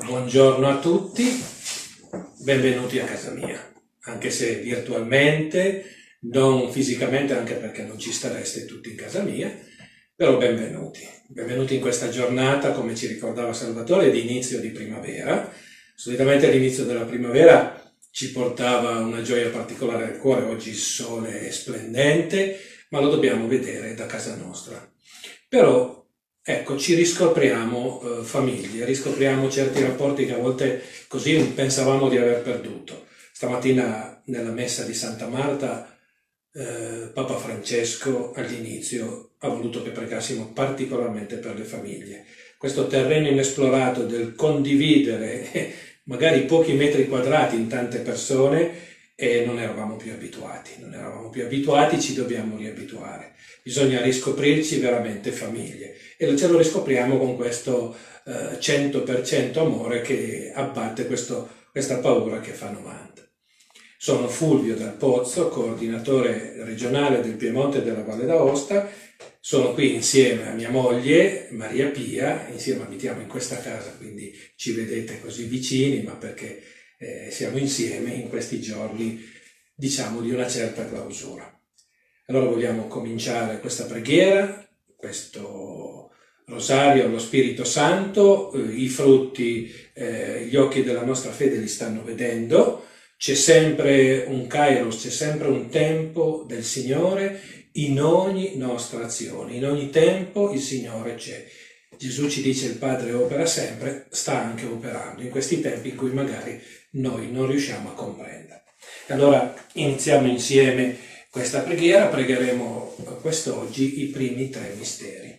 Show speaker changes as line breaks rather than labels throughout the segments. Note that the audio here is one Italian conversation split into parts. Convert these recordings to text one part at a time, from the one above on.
Buongiorno a tutti, benvenuti a casa mia, anche se virtualmente, non fisicamente, anche perché non ci stareste tutti in casa mia, però benvenuti. Benvenuti in questa giornata, come ci ricordava Salvatore, di inizio di primavera. Solitamente l'inizio della primavera ci portava una gioia particolare al cuore, oggi il sole è splendente, ma lo dobbiamo vedere da casa nostra. Però ecco, ci riscopriamo famiglie, riscopriamo certi rapporti che a volte così pensavamo di aver perduto. Stamattina nella messa di Santa Marta Papa Francesco all'inizio ha voluto che pregassimo particolarmente per le famiglie. Questo terreno inesplorato del condividere magari pochi metri quadrati in tante persone, e non eravamo più abituati, ci dobbiamo riabituare. Bisogna riscoprirci veramente famiglie e ce lo riscopriamo con questo 100% amore che abbatte questa paura che fa 90. Sono Fulvio Dal Pozzo, coordinatore regionale del Piemonte e della Valle d'Aosta. Sono qui insieme a mia moglie Maria Pia, insieme abitiamo in questa casa, quindi ci vedete così vicini, ma perché siamo insieme in questi giorni, diciamo, di una certa clausura. Allora vogliamo cominciare questa preghiera, questo rosario allo Spirito Santo. I frutti, gli occhi della nostra fede li stanno vedendo. C'è sempre un kairos, c'è sempre un tempo del Signore in ogni nostra azione, in ogni tempo il Signore c'è. Gesù ci dice il Padre opera sempre, sta anche operando in questi tempi in cui magari noi non riusciamo a comprendere. Allora iniziamo insieme questa preghiera, pregheremo quest'oggi i primi 3 misteri.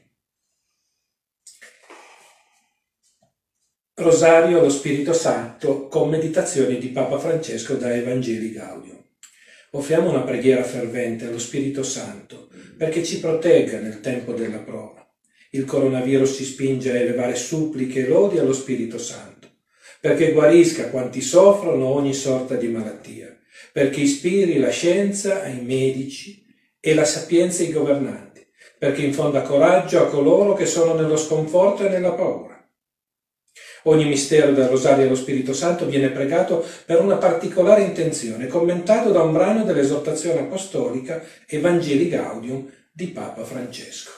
Rosario allo Spirito Santo con meditazioni di Papa Francesco da Evangelii Gaudium. Offriamo una preghiera fervente allo Spirito Santo perché ci protegga nel tempo della prova. Il coronavirus ci spinge a elevare suppliche e lodi allo Spirito Santo, perché guarisca quanti soffrono ogni sorta di malattia, perché ispiri la scienza ai medici e la sapienza ai governanti, perché infonda coraggio a coloro che sono nello sconforto e nella paura. Ogni mistero del Rosario allo Spirito Santo viene pregato per una particolare intenzione, commentato da un brano dell'esortazione apostolica Evangelii Gaudium di Papa Francesco.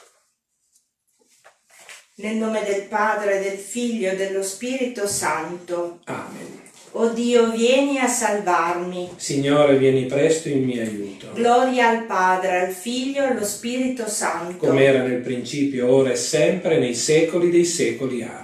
Nel nome del Padre, del Figlio e dello Spirito Santo.
Amen.
O Dio, vieni a salvarmi.
Signore, vieni presto in mio aiuto.
Gloria al Padre, al Figlio e allo Spirito Santo.
Come era nel principio, ora e sempre, nei secoli dei secoli. Amen.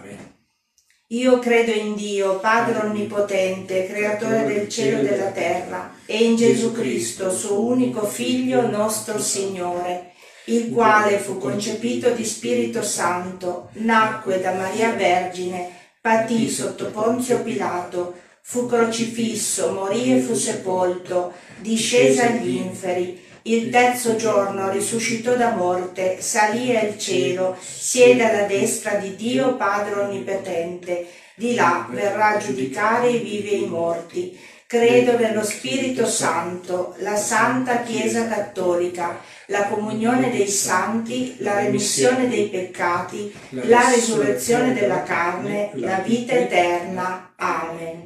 Io credo in Dio, Padre Onnipotente, Creatore del cielo e della terra, e in Gesù Cristo, suo unico Figlio, nostro Signore, il quale fu concepito di Spirito Santo, nacque da Maria Vergine, patì sotto Ponzio Pilato, fu crocifisso, morì e fu sepolto, discese agli inferi, il terzo giorno risuscitò da morte, salì al cielo, siede alla destra di Dio Padre Onnipotente, di là verrà a giudicare i vivi e i morti. Credo nello Spirito Santo, la Santa Chiesa Cattolica, la comunione dei santi, la remissione dei peccati, la risurrezione della carne, la vita eterna. Amen.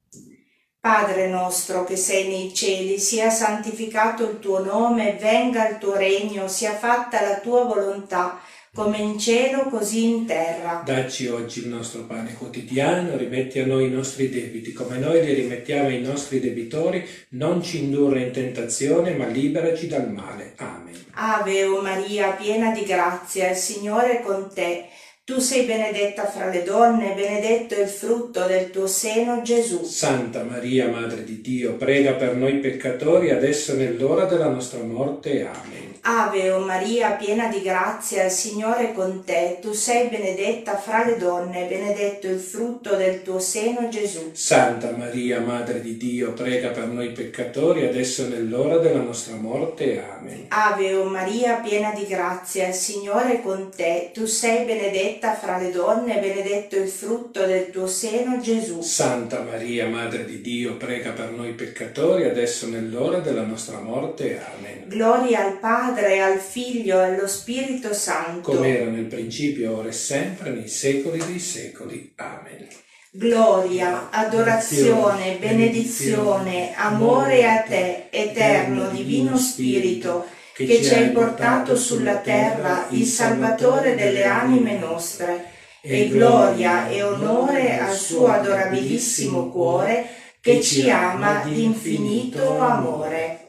Padre nostro che sei nei cieli, sia santificato il tuo nome, venga il tuo regno, sia fatta la tua volontà, come in cielo così in terra.
Dacci oggi il nostro pane quotidiano, rimetti a noi i nostri debiti, come noi li rimettiamo ai nostri debitori, non ci indurre in tentazione, ma liberaci dal male. Amen.
Ave o Maria, piena di grazia, il Signore è con te. Tu sei benedetta fra le donne, benedetto è il frutto del tuo seno, Gesù.
Santa Maria, Madre di Dio, prega per noi peccatori, adesso e nell'ora della nostra morte. Amen.
Ave o Maria, piena di grazia, il Signore è con te. Tu sei benedetta fra le donne, benedetto il frutto del tuo seno, Gesù.
Santa Maria, Madre di Dio, prega per noi peccatori, adesso e nell'ora della nostra morte. Amen.
Ave o Maria, piena di grazia, il Signore è con te. Tu sei benedetta fra le donne, benedetto il frutto del tuo seno, Gesù.
Santa Maria, Madre di Dio, prega per noi peccatori, adesso e nell'ora della nostra morte. Amen.
Gloria al Padre, al Figlio e allo Spirito Santo.
Come era nel principio, ora e sempre, nei secoli dei secoli. Amen.
Gloria, adorazione, benedizione, amore a te, eterno Divino Spirito, che ci hai portato sulla terra il Salvatore delle anime nostre, e gloria e onore al suo adorabilissimo cuore, che ci ama di infinito amore.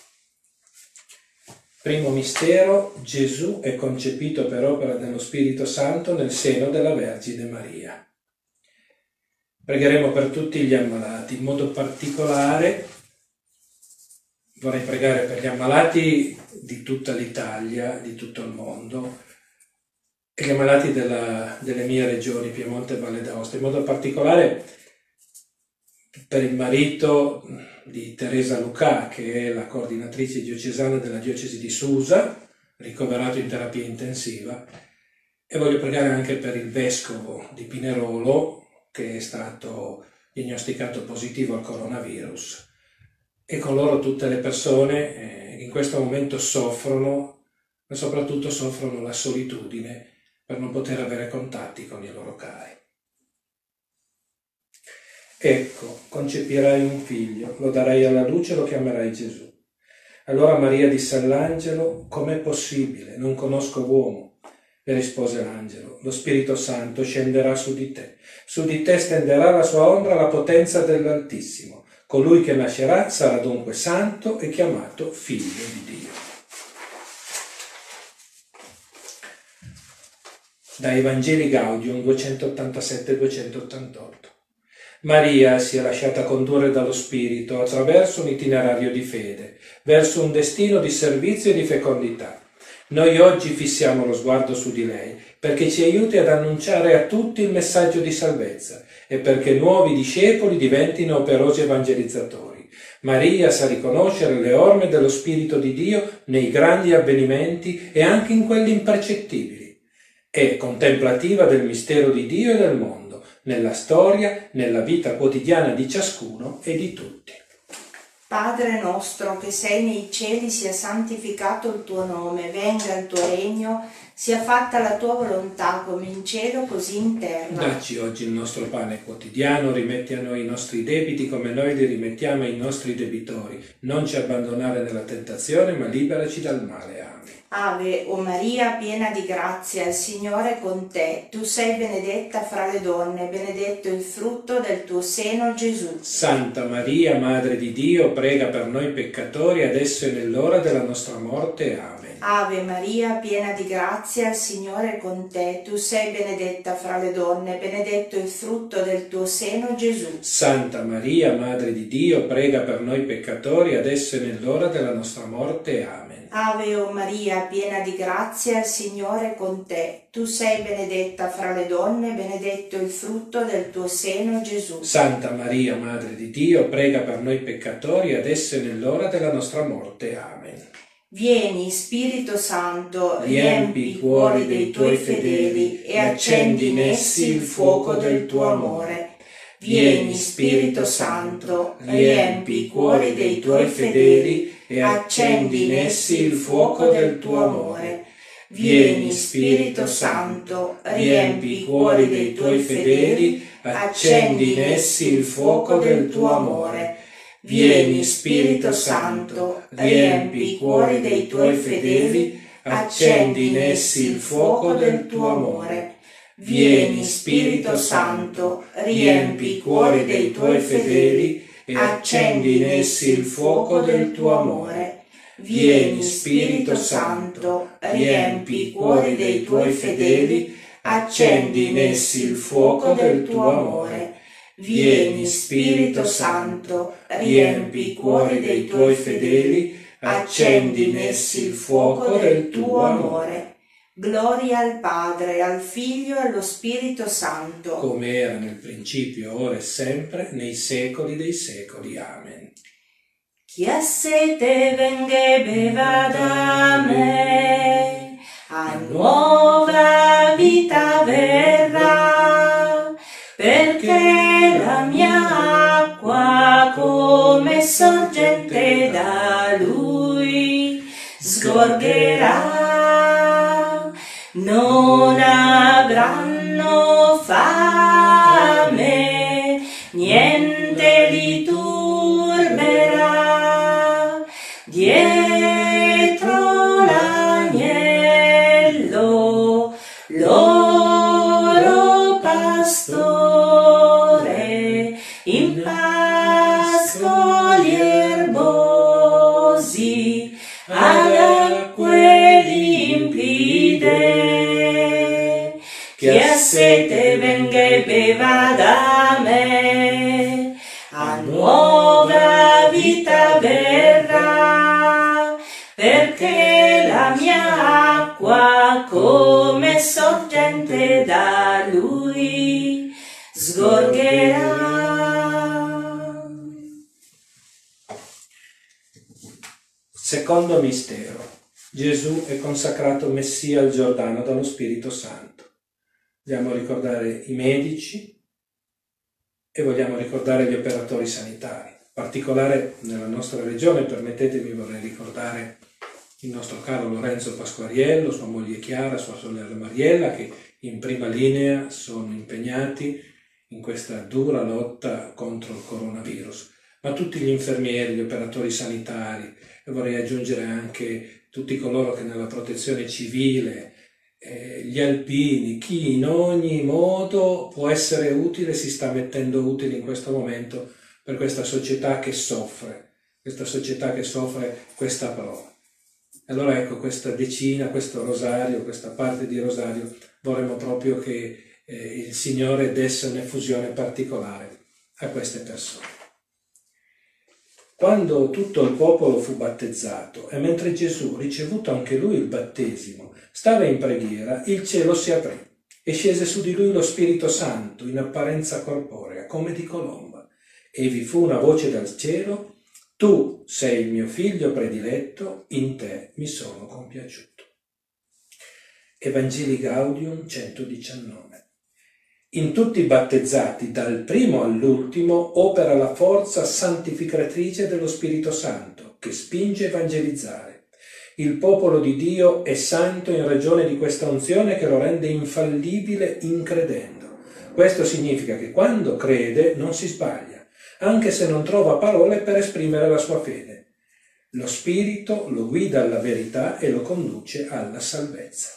Primo mistero: Gesù è concepito per opera dello Spirito Santo nel seno della Vergine Maria. Pregheremo per tutti gli ammalati, in modo particolare vorrei pregare per gli ammalati di tutta l'Italia, di tutto il mondo, e gli ammalati delle mie regioni, Piemonte e Valle d'Aosta, in modo particolare per il marito di Teresa Lucà, che è la coordinatrice diocesana della diocesi di Susa, ricoverato in terapia intensiva, e voglio pregare anche per il vescovo di Pinerolo, che è stato diagnosticato positivo al coronavirus, e con loro tutte le persone che in questo momento soffrono, ma soprattutto soffrono la solitudine per non poter avere contatti con i loro cari. Ecco, concepirai un figlio, lo darai alla luce e lo chiamerai Gesù. Allora Maria disse all'angelo: com'è possibile? Non conosco uomo. Le rispose l'angelo: lo Spirito Santo scenderà su di te stenderà la sua ombra la potenza dell'Altissimo. Colui che nascerà sarà dunque santo e chiamato figlio di Dio. Dai Vangeli Gaudium 287-288. Maria si è lasciata condurre dallo Spirito attraverso un itinerario di fede, verso un destino di servizio e di fecondità. Noi oggi fissiamo lo sguardo su di lei perché ci aiuti ad annunciare a tutti il messaggio di salvezza e perché nuovi discepoli diventino operosi evangelizzatori. Maria sa riconoscere le orme dello Spirito di Dio nei grandi avvenimenti e anche in quelli impercettibili. È contemplativa del mistero di Dio e del mondo, nella storia, nella vita quotidiana di ciascuno e di tutti.
Padre nostro che sei nei cieli, sia santificato il tuo nome, venga il tuo regno, sia fatta la tua volontà come in cielo così in terra.
Dacci oggi il nostro pane quotidiano, rimetti a noi i nostri debiti come noi li rimettiamo ai nostri debitori. Non ci abbandonare nella tentazione, ma liberaci dal male. Amen.
Ave, o Maria, piena di grazia, il Signore è con te. Tu sei benedetta fra le donne, benedetto il frutto del tuo seno, Gesù.
Santa Maria, Madre di Dio, prega per noi peccatori, adesso e nell'ora della nostra morte. Amen.
Ave Maria, piena di grazia, il Signore è con te. Tu sei benedetta fra le donne, benedetto il frutto del tuo seno, Gesù.
Santa Maria, Madre di Dio, prega per noi peccatori, adesso e nell'ora della nostra morte. Amen.
Ave o Maria, piena di grazia, il Signore è con te. Tu sei benedetta fra le donne, benedetto il frutto del tuo seno, Gesù.
Santa Maria, Madre di Dio, prega per noi peccatori, adesso e nell'ora della nostra morte. Amen.
Vieni, Spirito Santo, riempi i cuori dei tuoi fedeli e accendi in essi il fuoco del tuo amore. Vieni, Spirito Santo, riempi i cuori dei tuoi fedeli e accendi in essi il fuoco del tuo amore. Vieni, Spirito Santo, riempi i cuori dei tuoi fedeli, accendi in essi il fuoco del tuo amore. Vieni, Spirito Santo, riempi i cuori dei tuoi fedeli, accendi in essi il fuoco del tuo amore. Vieni, Spirito Santo, riempi i cuori dei tuoi fedeli e accendi in essi il fuoco del tuo amore. Vieni, Spirito Santo, riempi i cuori dei tuoi fedeli, accendi in essi il fuoco del tuo amore. Vieni, Spirito Santo, riempi i cuori dei tuoi fedeli, accendi in essi il fuoco del tuo amore. Gloria al Padre, al Figlio e allo Spirito Santo.
Come era nel principio, ora e sempre, nei secoli dei secoli. Amen.
Chi ha sete venga e beva da me, a nuova vita verrà, perché la mia acqua come sorgente da lui sgorgerà. Non avranno fame che li turberà. Dietro l'agnello, loro pastore, in pascoli erbosi, ad acque limpide. Chi ha sete venga e beva da me, a nuova vita verrà, perché la mia acqua come sorgente da lui sgorgerà.
Secondo mistero. Gesù è consacrato Messia al Giordano dallo Spirito Santo. Vogliamo ricordare i medici e vogliamo ricordare gli operatori sanitari. In particolare nella nostra regione, permettetemi, vorrei ricordare il nostro caro Lorenzo Pasquariello, sua moglie Chiara, sua sorella Mariella, che in prima linea sono impegnati in questa dura lotta contro il coronavirus. Ma tutti gli infermieri, gli operatori sanitari, e vorrei aggiungere anche tutti coloro che nella protezione civile, gli alpini, chi in ogni modo può essere utile, si sta mettendo utile in questo momento per questa società che soffre questa prova. Allora ecco, questa decina, questo rosario, questa parte di rosario, vorremmo proprio che il Signore desse un'effusione particolare a queste persone. Quando tutto il popolo fu battezzato e mentre Gesù, ricevuto anche lui il battesimo, stava in preghiera, il cielo si aprì e scese su di lui lo Spirito Santo in apparenza corporea, come di colomba. E vi fu una voce dal cielo: tu sei il mio figlio prediletto, in te mi sono compiaciuto. Evangeli Gaudium 119. In tutti i battezzati, dal primo all'ultimo, opera la forza santificatrice dello Spirito Santo, che spinge a evangelizzare. Il popolo di Dio è santo in ragione di questa unzione che lo rende infallibile in credendo. Questo significa che quando crede non si sbaglia, anche se non trova parole per esprimere la sua fede. Lo Spirito lo guida alla verità e lo conduce alla salvezza.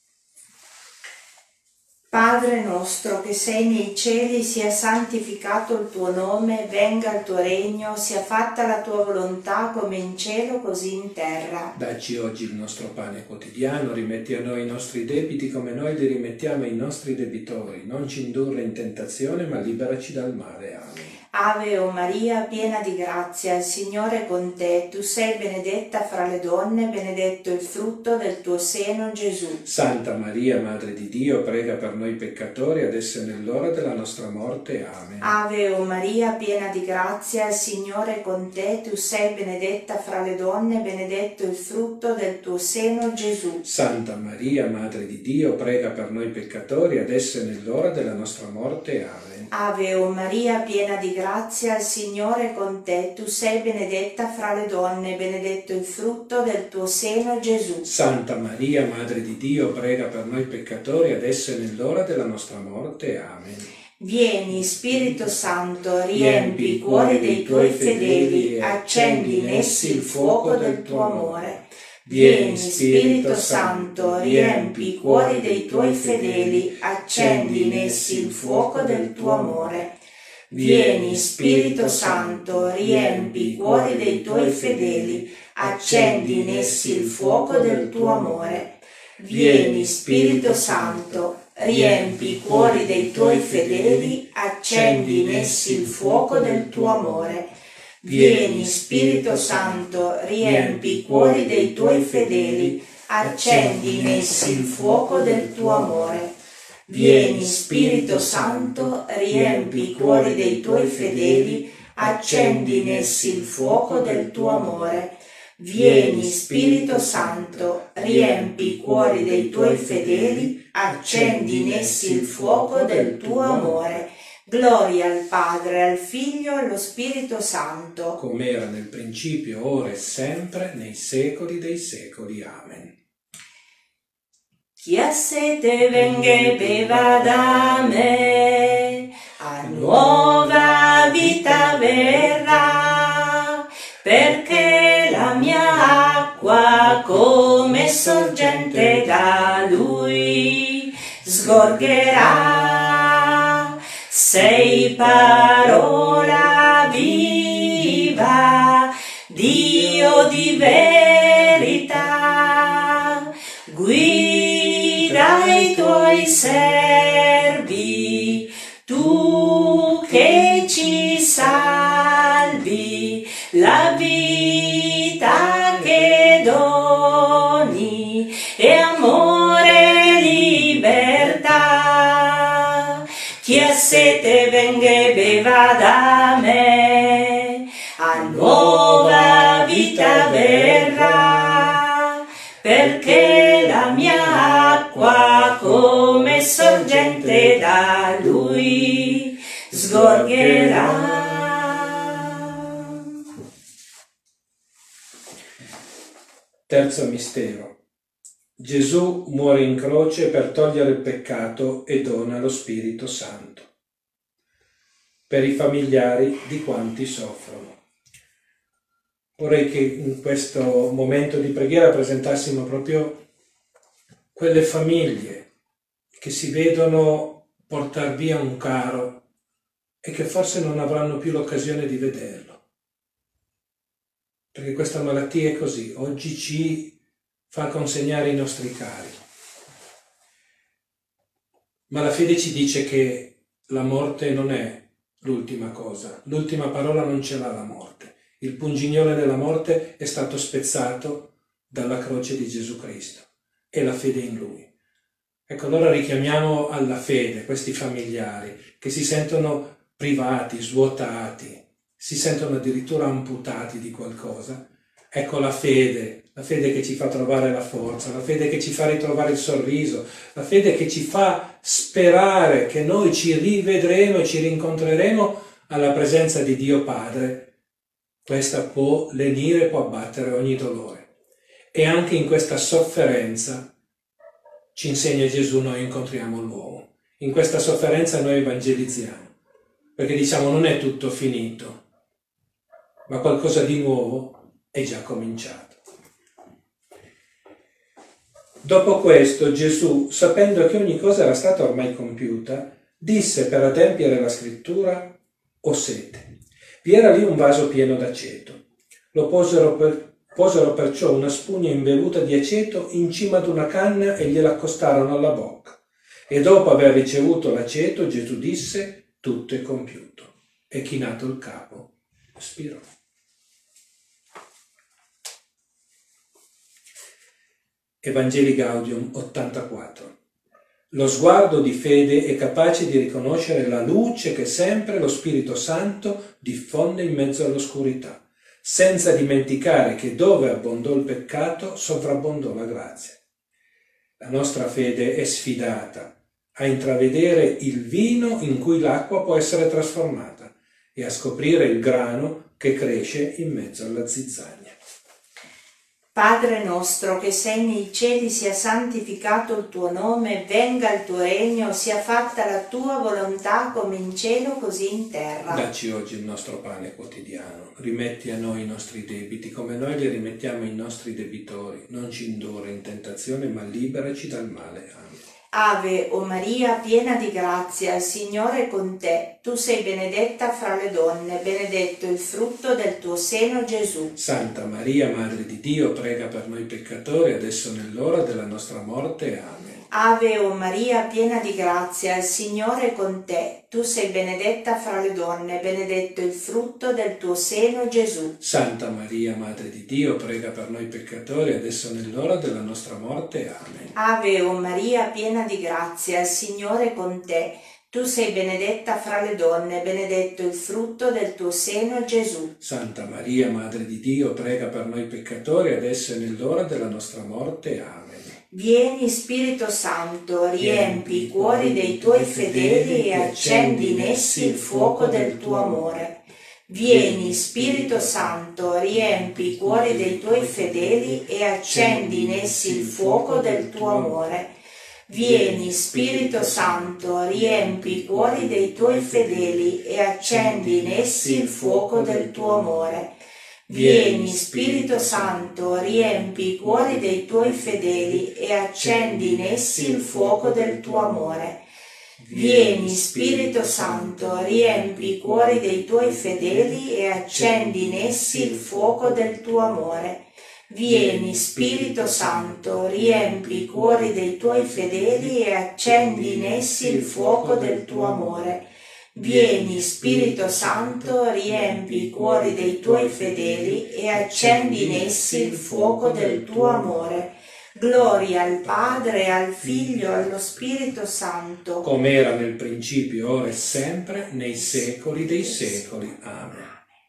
Padre nostro che sei nei cieli, sia santificato il tuo nome, venga il tuo regno, sia fatta la tua volontà come in cielo così in terra.
Dacci oggi il nostro pane quotidiano, rimetti a noi i nostri debiti come noi li rimettiamo ai nostri debitori, non ci indurre in tentazione ma liberaci dal male. Amen.
Ave o Maria, piena di grazia, il Signore è con te, tu sei benedetta fra le donne, benedetto il frutto del tuo seno, Gesù.
Santa Maria, Madre di Dio, prega per noi peccatori, adesso e nell'ora della nostra morte. Amen.
Ave o Maria, piena di grazia, il Signore è con te, tu sei benedetta fra le donne, benedetto il frutto del tuo seno, Gesù.
Santa Maria, Madre di Dio, prega per noi peccatori, adesso e nell'ora della nostra morte. Amen.
Ave o Maria, piena di grazia, il Signore è con te, tu sei benedetta fra le donne, benedetto il frutto del tuo seno, Gesù.
Santa Maria, Madre di Dio, prega per noi peccatori, adesso e nell'ora della nostra morte. Amen.
Vieni, Spirito Santo, riempi i cuori dei tuoi fedeli, accendi in essi il fuoco del tuo amore. Vieni, Spirito Santo, riempi i cuori dei tuoi fedeli, accendi in essi il fuoco del tuo amore. Vieni, Spirito Santo, riempi i cuori dei tuoi fedeli, accendi in essi il fuoco del tuo amore. Vieni, Spirito Santo, riempi i cuori dei tuoi fedeli, accendi in essi il fuoco del tuo amore. Vieni, Spirito Santo, riempi i cuori dei tuoi fedeli, accendi in essi il fuoco del tuo amore. Vieni, Spirito Santo, riempi i cuori dei tuoi fedeli, accendi in essi il fuoco del tuo amore. Vieni, Spirito Santo, riempi i cuori dei tuoi fedeli, accendi in essi il fuoco del tuo amore. Gloria al Padre, al Figlio e allo Spirito Santo,
come era nel principio, ora e sempre, nei secoli dei secoli. Amen.
Chi ha sete venga e beva da me, a nuova vita vera. sgorgerà. Sei parola viva, Dio di verità, guida i tuoi servi, tu che ci salvi, la vita che doni e amore e libertà. Chi ha sete venga e beva da me, a nuova vita verrà, perché la mia acqua come sorgente da lui sgorgerà.
Terzo mistero. Gesù muore in croce per togliere il peccato e dona lo Spirito Santo per i familiari di quanti soffrono. Vorrei che in questo momento di preghiera presentassimo proprio quelle famiglie che si vedono portar via un caro e che forse non avranno più l'occasione di vederlo. Perché questa malattia è così, oggi ci fa consegnare i nostri cari. Ma la fede ci dice che la morte non è l'ultima cosa, l'ultima parola non ce l'ha la morte. Il pungiglione della morte è stato spezzato dalla croce di Gesù Cristo e la fede in Lui. Ecco, allora richiamiamo alla fede questi familiari che si sentono privati, svuotati, si sentono addirittura amputati di qualcosa. Ecco la fede che ci fa trovare la forza, la fede che ci fa ritrovare il sorriso, la fede che ci fa sperare che noi ci rivedremo e ci rincontreremo alla presenza di Dio Padre. Questa può lenire, può abbattere ogni dolore. E anche in questa sofferenza ci insegna Gesù, noi incontriamo l'uomo. In questa sofferenza noi evangelizziamo, perché diciamo non è tutto finito, ma qualcosa di nuovo è già cominciato. Dopo questo Gesù, sapendo che ogni cosa era stata ormai compiuta, disse per adempiere la scrittura: ho sete. Vi era lì un vaso pieno d'aceto. Lo posero perciò una spugna imbevuta di aceto in cima ad una canna e gliela accostarono alla bocca. E dopo aver ricevuto l'aceto, Gesù disse: tutto è compiuto. E chinato il capo, spirò. Evangeli Gaudium 84. Lo sguardo di fede è capace di riconoscere la luce che sempre lo Spirito Santo diffonde in mezzo all'oscurità, senza dimenticare che dove abbondò il peccato sovrabbondò la grazia. La nostra fede è sfidata a intravedere il vino in cui l'acqua può essere trasformata e a scoprire il grano che cresce in mezzo alla zizzania.
Padre nostro che sei nei cieli, sia santificato il tuo nome, venga il tuo regno, sia fatta la tua volontà come in cielo così in terra.
Dacci oggi il nostro pane quotidiano, rimetti a noi i nostri debiti come noi li rimettiamo ai nostri debitori, non ci indurre in tentazione ma liberaci dal male. Amen.
Ave o Maria, piena di grazia, il Signore è con te. Tu sei benedetta fra le donne, benedetto il frutto del tuo seno, Gesù.
Santa Maria, Madre di Dio, prega per noi peccatori, adesso nell'ora della nostra morte. Amen.
Ave o Maria, piena di grazia, il Signore è con te. Tu sei benedetta fra le donne, benedetto il frutto del tuo seno, Gesù.
Santa Maria, Madre di Dio, prega per noi peccatori, adesso nell'ora della nostra morte. Amen.
Ave o Maria, piena di grazia, il Signore è con te. Tu sei benedetta fra le donne, benedetto il frutto del tuo seno, Gesù.
Santa Maria, Madre di Dio, prega per noi peccatori, adesso e nell'ora della nostra morte. Amen.
Vieni Spirito Santo, riempi i cuori dei tuoi fedeli e accendi in essi il fuoco del tuo amore. Vieni Spirito Santo, riempi i cuori dei tuoi fedeli e accendi in essi il fuoco del tuo amore. Vieni Spirito Santo, riempi i cuori dei tuoi fedeli e accendi in essi il fuoco del tuo amore. Vieni, Spirito Santo, riempi i cuori dei tuoi fedeli e accendi in essi il fuoco del tuo amore. Vieni, Spirito Santo, riempi i cuori dei tuoi fedeli e accendi in essi il fuoco del tuo amore. Vieni, Spirito Santo, riempi i cuori dei tuoi fedeli e accendi in essi il fuoco del tuo amore. Vieni, Spirito Santo, riempi i cuori dei tuoi fedeli e accendi in essi il fuoco del tuo amore. Gloria al Padre, al Figlio e allo Spirito Santo,
come era nel principio, ora e sempre, nei secoli dei secoli. Amen.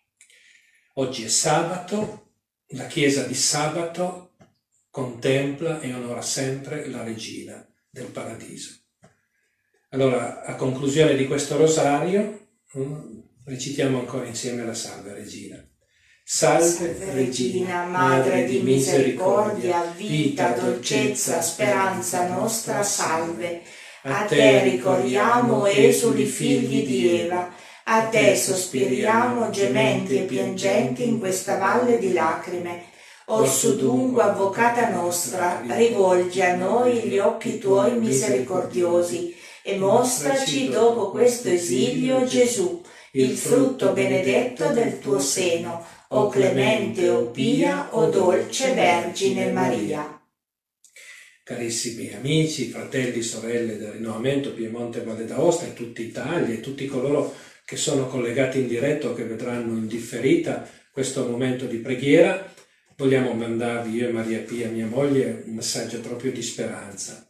Oggi è sabato, la Chiesa di sabato contempla e onora sempre la Regina del Paradiso. Allora, a conclusione di questo rosario, recitiamo ancora insieme la Salve Regina. Salve Regina, Madre di misericordia, vita, dolcezza, speranza nostra, salve. A te ricorriamo, esuli figli di Eva, a te sospiriamo, gementi e piangenti in questa valle di lacrime. Orsù dunque, Avvocata nostra, rivolgi a noi gli occhi tuoi misericordiosi e mostraci dopo questo esilio Gesù, il frutto benedetto del tuo seno, o clemente, o pia, o dolce Vergine Maria. Carissimi amici, fratelli, sorelle del Rinnovamento Piemonte Valle d'Aosta e tutta Italia e tutti coloro che sono collegati in diretto o che vedranno in differita questo momento di preghiera, vogliamo mandarvi, io e Maria Pia, mia moglie, un messaggio proprio di speranza.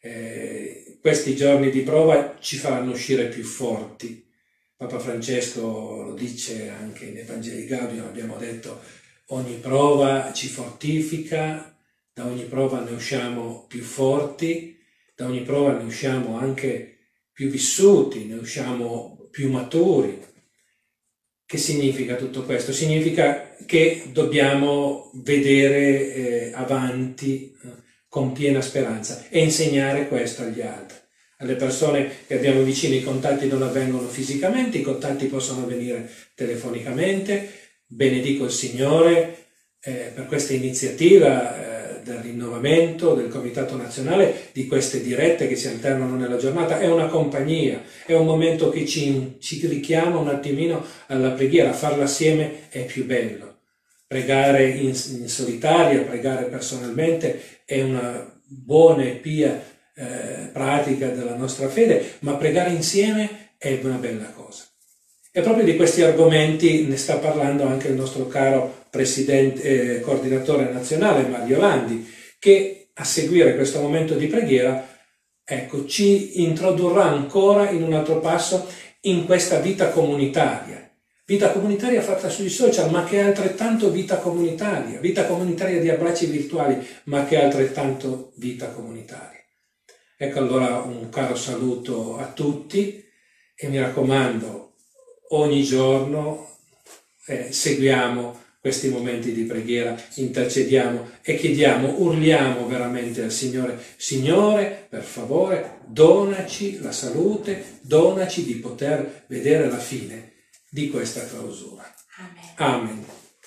Questi giorni di prova ci faranno uscire più forti. Papa Francesco lo dice anche in Evangelii Gaudium, abbiamo detto, ogni prova ci fortifica, da ogni prova ne usciamo più forti, da ogni prova ne usciamo anche più vissuti, ne usciamo più maturi. Che significa tutto questo? Significa che dobbiamo vedere avanti con piena speranza e insegnare questo agli altri. Alle persone che abbiamo vicino i contatti non avvengono fisicamente, i contatti possono avvenire telefonicamente. Benedico il Signore per questa iniziativa del rinnovamento, del Comitato Nazionale, di queste dirette che si alternano nella giornata. È una compagnia, è un momento che ci richiama un attimino alla preghiera. Farla assieme è più bello. Pregare in solitaria, pregare personalmente è una buona e pia pratica della nostra fede, ma pregare insieme è una bella cosa. E proprio di questi argomenti ne sta parlando anche il nostro caro presidente, coordinatore nazionale Mario Landi, che a seguire questo momento di preghiera, ecco, ci introdurrà ancora in un altro passo in questa vita comunitaria fatta sui social, ma che è altrettanto vita comunitaria di abbracci virtuali, ma che è altrettanto vita comunitaria. Ecco allora un caro saluto a tutti e mi raccomando, ogni giorno seguiamo questi momenti di preghiera, intercediamo e chiediamo, urliamo veramente al Signore: Signore, per favore, donaci la salute, donaci di poter vedere la fine di questa clausura. Amen. Amen.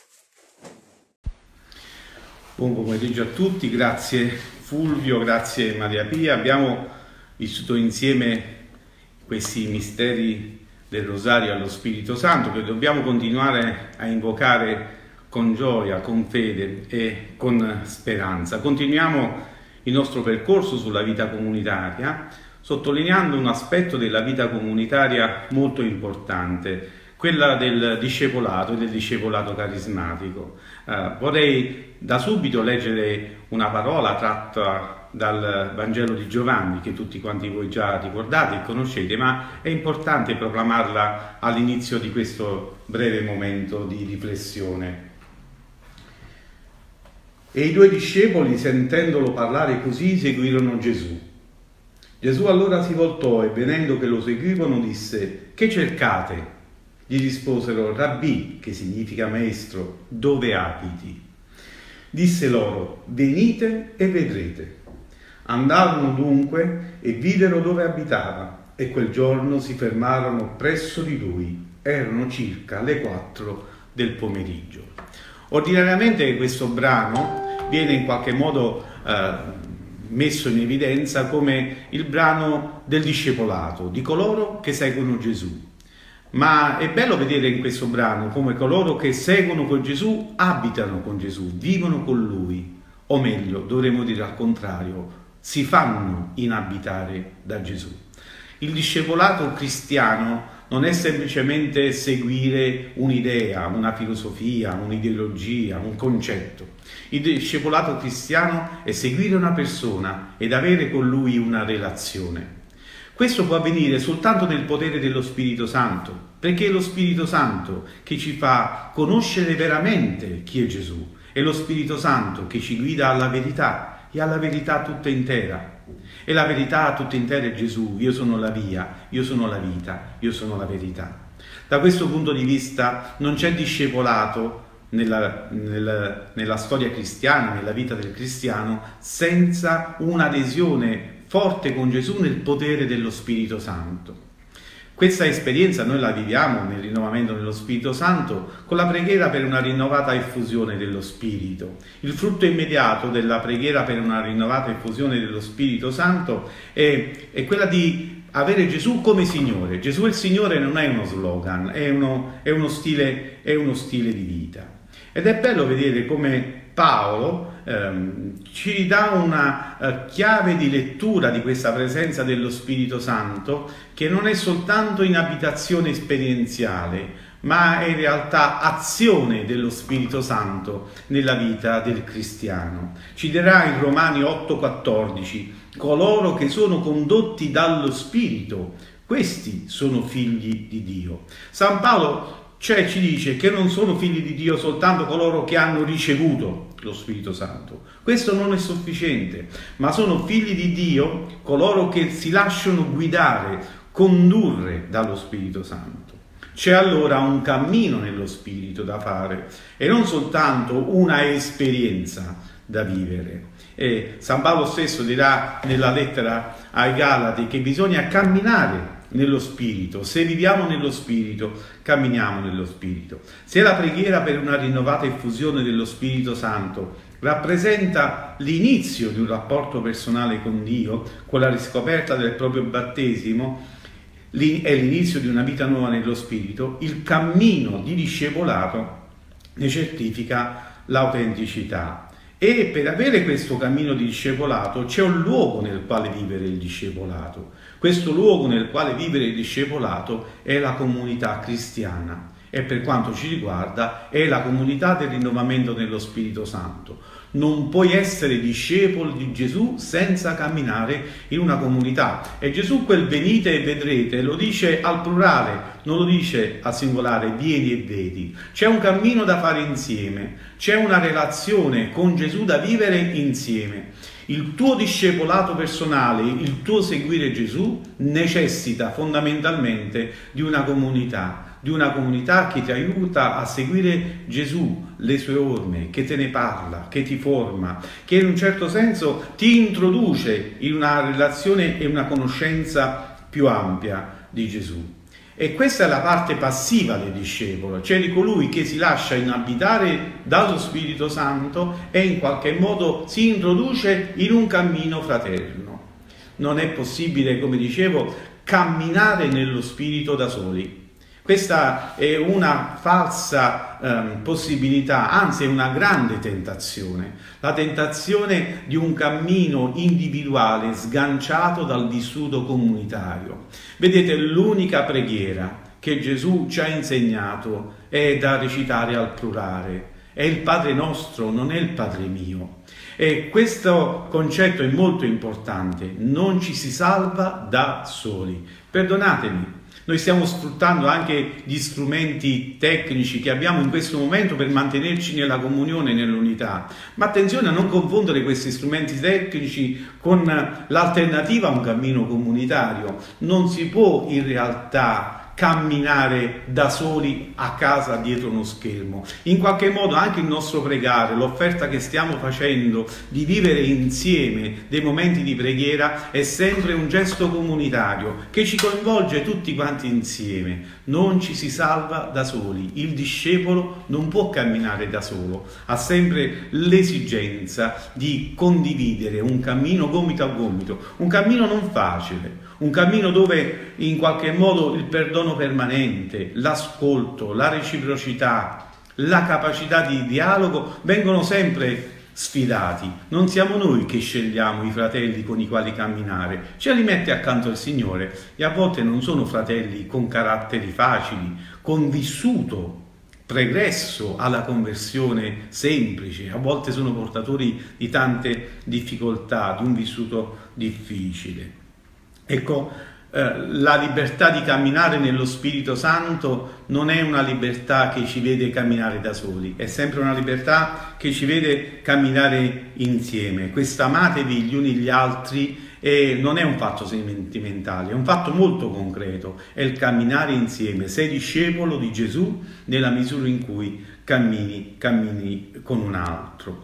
Buon pomeriggio a tutti, grazie Fulvio, grazie Maria Pia. Abbiamo vissuto insieme questi misteri del Rosario allo Spirito Santo che dobbiamo continuare a invocare con gioia, con fede e con speranza. Continuiamo il nostro percorso sulla vita comunitaria, sottolineando un aspetto della vita comunitaria molto importante, quella del discepolato e del discepolato carismatico. Vorrei da subito leggere una parola tratta dal Vangelo di Giovanni, che tutti quanti voi già ricordate e conoscete, ma è importante proclamarla all'inizio di questo breve momento di riflessione. E i 2 discepoli, sentendolo parlare così, seguirono Gesù. Gesù allora si voltò e, vedendo che lo seguivano, disse: «Che cercate?» Gli risposero: «Rabbì», che significa maestro, «dove abiti?» Disse loro: «Venite e vedrete». Andarono dunque e videro dove abitava, e quel giorno si fermarono presso di lui. Erano circa le 4 del pomeriggio. Ordinariamente questo brano viene in qualche modo messo in evidenza come il brano del discepolato, di coloro che seguono Gesù. Ma è bello vedere in questo brano come coloro che seguono con Gesù abitano con Gesù, vivono con Lui, o meglio, dovremmo dire al contrario, si fanno inabitare da Gesù. Il discepolato cristiano non è semplicemente seguire un'idea, una filosofia, un'ideologia, un concetto. Il discepolato cristiano è seguire una persona ed avere con lui una relazione. Questo può avvenire soltanto nel potere dello Spirito Santo, perché è lo Spirito Santo che ci fa conoscere veramente chi è Gesù, è lo Spirito Santo che ci guida alla verità e alla verità tutta intera. E la verità tutta intera è Gesù. Io sono la via, io sono la vita, io sono la verità. Da questo punto di vista non c'è discepolato nella storia cristiana, nella vita del cristiano, senza un'adesione forte con Gesù nel potere dello Spirito Santo. Questa esperienza noi la viviamo nel rinnovamento dello Spirito Santo con la preghiera per una rinnovata effusione dello Spirito. Il frutto immediato della preghiera per una rinnovata effusione dello Spirito Santo è quella di avere Gesù come Signore. Gesù è il Signore non è uno slogan, è uno stile di vita. Ed è bello vedere come Paolo ci dà una chiave di lettura di questa presenza dello Spirito Santo, che non è soltanto in abitazione esperienziale, ma è in realtà azione dello Spirito Santo nella vita del cristiano. Ci dirà in Romani 8,14: coloro che sono condotti dallo Spirito, questi sono figli di Dio. San Paolo ci dice che non sono figli di Dio soltanto coloro che hanno ricevuto lo Spirito Santo. Questo non è sufficiente, ma sono figli di Dio coloro che si lasciano guidare, condurre dallo Spirito Santo. C'è allora un cammino nello Spirito da fare e non soltanto una esperienza da vivere. E San Paolo stesso dirà nella lettera ai Galati che bisogna camminare nello Spirito. Se viviamo nello Spirito, camminiamo nello Spirito. Se la preghiera per una rinnovata effusione dello Spirito Santo rappresenta l'inizio di un rapporto personale con Dio, con la riscoperta del proprio battesimo, è l'inizio di una vita nuova nello Spirito, il cammino di discepolato ne certifica l'autenticità. E per avere questo cammino di discepolato c'è un luogo nel quale vivere il discepolato. Questo luogo nel quale vivere il discepolato è la comunità cristiana e per quanto ci riguarda è la comunità del rinnovamento dello Spirito Santo. Non puoi essere discepolo di Gesù senza camminare in una comunità. E Gesù quel venite e vedrete lo dice al plurale, non lo dice al singolare, vieni e vedi. C'è un cammino da fare insieme, c'è una relazione con Gesù da vivere insieme. Il tuo discepolato personale, il tuo seguire Gesù necessita fondamentalmente di una comunità che ti aiuta a seguire Gesù, le sue orme, che te ne parla, che ti forma, che in un certo senso ti introduce in una relazione e una conoscenza più ampia di Gesù. E questa è la parte passiva del discepolo, cioè di colui che si lascia inabitare dallo Spirito Santo e in qualche modo si introduce in un cammino fraterno. Non è possibile, come dicevo, camminare nello Spirito da soli. Questa è una falsa possibilità, anzi è una grande tentazione, la tentazione di un cammino individuale sganciato dal vissuto comunitario. Vedete, l'unica preghiera che Gesù ci ha insegnato è da recitare al plurale, è il Padre nostro, non è il Padre mio. E questo concetto è molto importante, non ci si salva da soli. Perdonatemi. Noi stiamo sfruttando anche gli strumenti tecnici che abbiamo in questo momento per mantenerci nella comunione e nell'unità. Ma attenzione a non confondere questi strumenti tecnici con l'alternativa a un cammino comunitario. Non si può in realtà camminare da soli a casa dietro uno schermo. In qualche modo anche il nostro pregare, l'offerta che stiamo facendo di vivere insieme dei momenti di preghiera è sempre un gesto comunitario che ci coinvolge tutti quanti insieme. Non ci si salva da soli, il discepolo non può camminare da solo, ha sempre l'esigenza di condividere un cammino gomito a gomito, un cammino non facile, un cammino dove in qualche modo il perdono permanente, l'ascolto, la reciprocità, la capacità di dialogo vengono sempre sfidati. Non siamo noi che scegliamo i fratelli con i quali camminare, ce li mette accanto il Signore, e a volte non sono fratelli con caratteri facili, con vissuto pregresso alla conversione semplice, a volte sono portatori di tante difficoltà, di un vissuto difficile. Ecco, la libertà di camminare nello Spirito Santo non è una libertà che ci vede camminare da soli, è sempre una libertà che ci vede camminare insieme. Questo amatevi gli uni gli altri non è un fatto sentimentale, è un fatto molto concreto, è il camminare insieme. Sei discepolo di Gesù nella misura in cui cammini con un altro.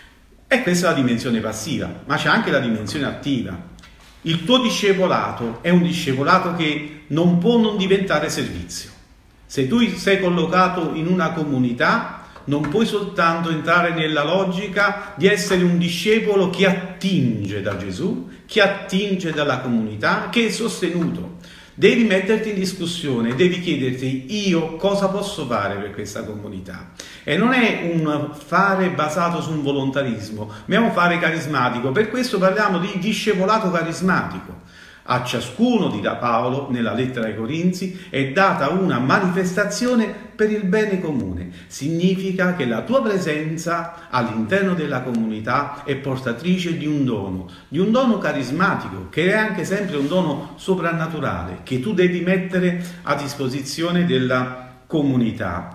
E questa è la dimensione passiva, ma c'è anche la dimensione attiva. Il tuo discepolato è un discepolato che non può non diventare servizio. Se tu sei collocato in una comunità, non puoi soltanto entrare nella logica di essere un discepolo che attinge da Gesù, che attinge dalla comunità, che è sostenuto. Devi metterti in discussione, devi chiederti: io cosa posso fare per questa comunità? E non è un fare basato su un volontarismo, ma è un fare carismatico. Per questo parliamo di discepolato carismatico. A ciascuno, dirà Paolo nella lettera ai Corinzi, è data una manifestazione per il bene comune. Significa che la tua presenza all'interno della comunità è portatrice di un dono carismatico, che è anche sempre un dono soprannaturale, che tu devi mettere a disposizione della comunità.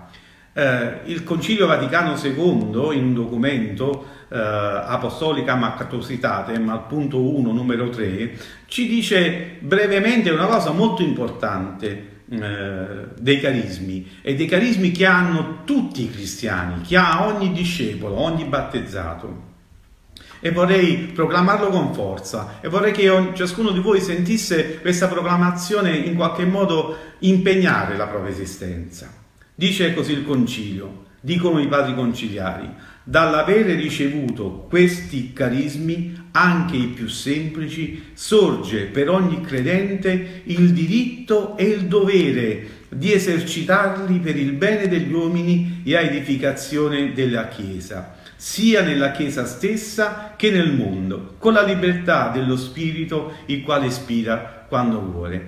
Il Concilio Vaticano II, in un documento Apostolica Mactositatem, al punto 1, numero 3, ci dice brevemente una cosa molto importante dei carismi, e dei carismi che hanno tutti i cristiani, che ha ogni discepolo, ogni battezzato. E vorrei proclamarlo con forza, e vorrei che ciascuno di voi sentisse questa proclamazione in qualche modo impegnare la propria esistenza. Dice così il Concilio, dicono i padri conciliari: dall'avere ricevuto questi carismi, anche i più semplici, sorge per ogni credente il diritto e il dovere di esercitarli per il bene degli uomini e a edificazione della Chiesa, sia nella Chiesa stessa che nel mondo, con la libertà dello Spirito, il quale ispira quando vuole.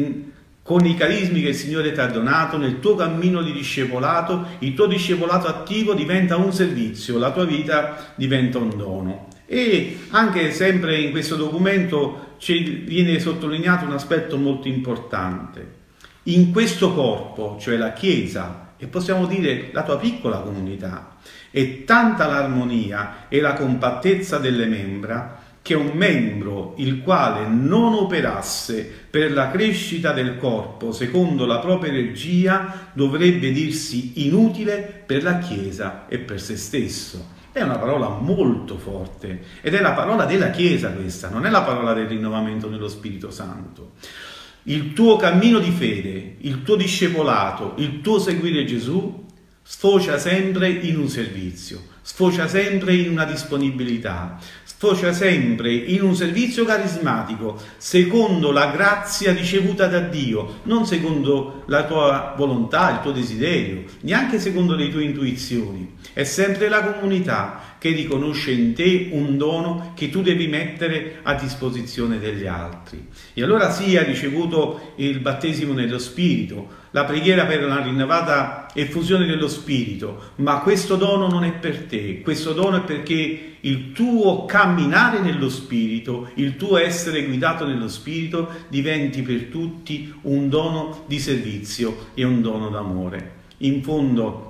Con i carismi che il Signore ti ha donato, nel tuo cammino di discepolato, il tuo discepolato attivo diventa un servizio, la tua vita diventa un dono. E anche sempre in questo documento viene sottolineato un aspetto molto importante. In questo corpo, cioè la Chiesa, e possiamo dire la tua piccola comunità, è tanta l'armonia e la compattezza delle membra, che un membro il quale non operasse per la crescita del corpo secondo la propria energia dovrebbe dirsi inutile per la Chiesa e per se stesso. È una parola molto forte, ed è la parola della Chiesa questa, non è la parola del rinnovamento nello Spirito Santo. Il tuo cammino di fede, il tuo discepolato, il tuo seguire Gesù sfocia sempre in un servizio, sfocia sempre in una disponibilità, sfocia sempre in un servizio carismatico, secondo la grazia ricevuta da Dio, non secondo la tua volontà, il tuo desiderio, neanche secondo le tue intuizioni. È sempre la comunità che riconosce in te un dono che tu devi mettere a disposizione degli altri. E allora sì, hai ricevuto il battesimo nello Spirito, la preghiera per una rinnovata effusione dello Spirito, ma questo dono non è per te, questo dono è perché il tuo camminare nello Spirito, il tuo essere guidato nello Spirito diventi per tutti un dono di servizio e un dono d'amore. In fondo,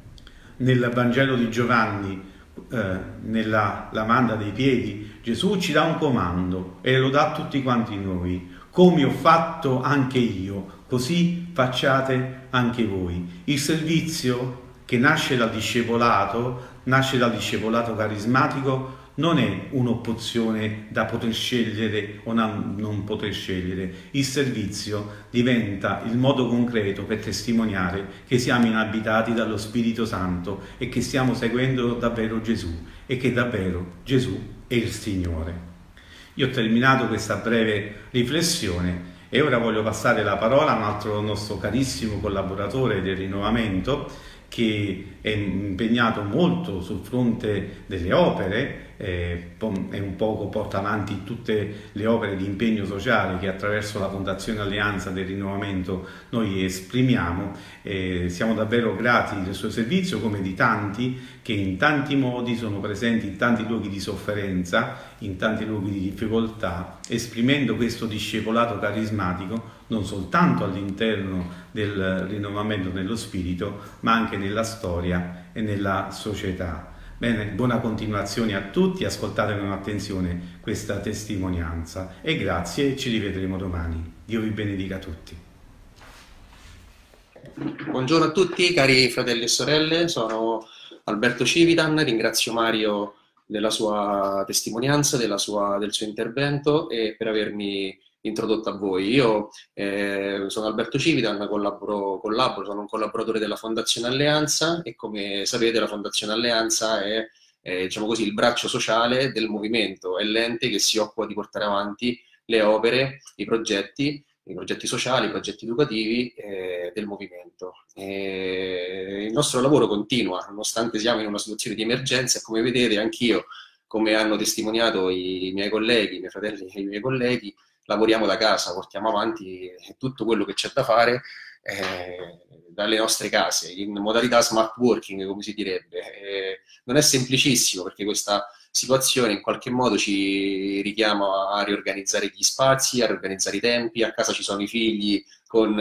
nel Vangelo di Giovanni, nella lavanda dei piedi, Gesù ci dà un comando e lo dà a tutti quanti noi: come ho fatto anche io, così facciate anche voi. Il servizio che nasce dal discepolato carismatico, non è un'opzione da poter scegliere o non poter scegliere. Il servizio diventa il modo concreto per testimoniare che siamo inabitati dallo Spirito Santo e che stiamo seguendo davvero Gesù e che davvero Gesù è il Signore. Io ho terminato questa breve riflessione e ora voglio passare la parola a un altro nostro carissimo collaboratore del rinnovamento, che è impegnato molto sul fronte delle opere, e un poco porta avanti tutte le opere di impegno sociale che attraverso la Fondazione Alleanza del Rinnovamento noi esprimiamo. Siamo davvero grati del suo servizio, come di tanti che in tanti modi sono presenti in tanti luoghi di sofferenza, in tanti luoghi di difficoltà, esprimendo questo discepolato carismatico non soltanto all'interno del rinnovamento nello spirito, ma anche nella storia e nella società. Bene, buona continuazione a tutti, ascoltate con attenzione questa testimonianza e grazie, ci rivedremo domani. Dio vi benedica tutti.
Buongiorno a tutti cari fratelli e sorelle, sono Alberto Civitan, ringrazio Mario della sua testimonianza, del suo intervento e per avermi introdotto a voi. Io sono Alberto Civitan, collaboro, sono un collaboratore della Fondazione Alleanza e come sapete la Fondazione Alleanza è diciamo così, il braccio sociale del movimento, è l'ente che si occupa di portare avanti le opere, i progetti sociali, i progetti educativi del movimento. Il nostro lavoro continua, nonostante siamo in una situazione di emergenza e come vedete anch'io, come hanno testimoniato i miei colleghi, i miei fratelli e i miei colleghi, lavoriamo da casa, portiamo avanti tutto quello che c'è da fare dalle nostre case, in modalità smart working, come si direbbe. Non è semplicissimo perché questa situazione in qualche modo ci richiama a riorganizzare gli spazi, a riorganizzare i tempi, a casa ci sono i figli con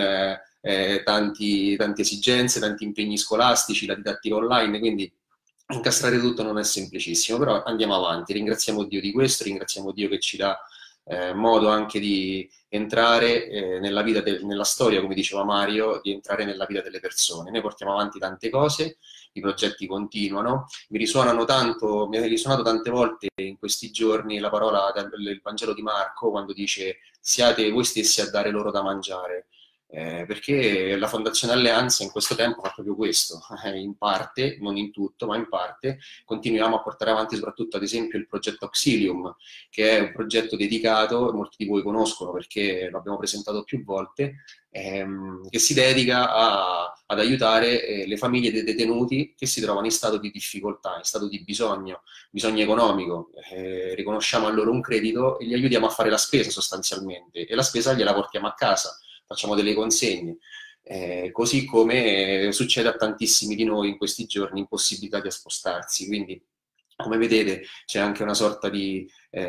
tante esigenze, tanti impegni scolastici, la didattica online, quindi incastrare tutto non è semplicissimo, però andiamo avanti, ringraziamo Dio di questo, ringraziamo Dio che ci dà modo anche di entrare nella vita, nella storia, come diceva Mario, di entrare nella vita delle persone. Noi portiamo avanti tante cose, i progetti continuano, mi ha risuonato tante volte in questi giorni la parola del Vangelo di Marco quando dice siate voi stessi a dare loro da mangiare. Perché la Fondazione Alleanza in questo tempo fa proprio questo, in parte, non in tutto, ma in parte continuiamo a portare avanti soprattutto ad esempio il progetto Auxilium, che è un progetto dedicato, molti di voi conoscono perché lo abbiamo presentato più volte, che si dedica ad aiutare le famiglie dei detenuti che si trovano in stato di difficoltà, in stato di bisogno economico. Riconosciamo a loro un credito e li aiutiamo a fare la spesa sostanzialmente e la spesa gliela portiamo a casa. Facciamo delle consegne, così come succede a tantissimi di noi in questi giorni, impossibilità di spostarsi. Quindi, come vedete, c'è anche una sorta di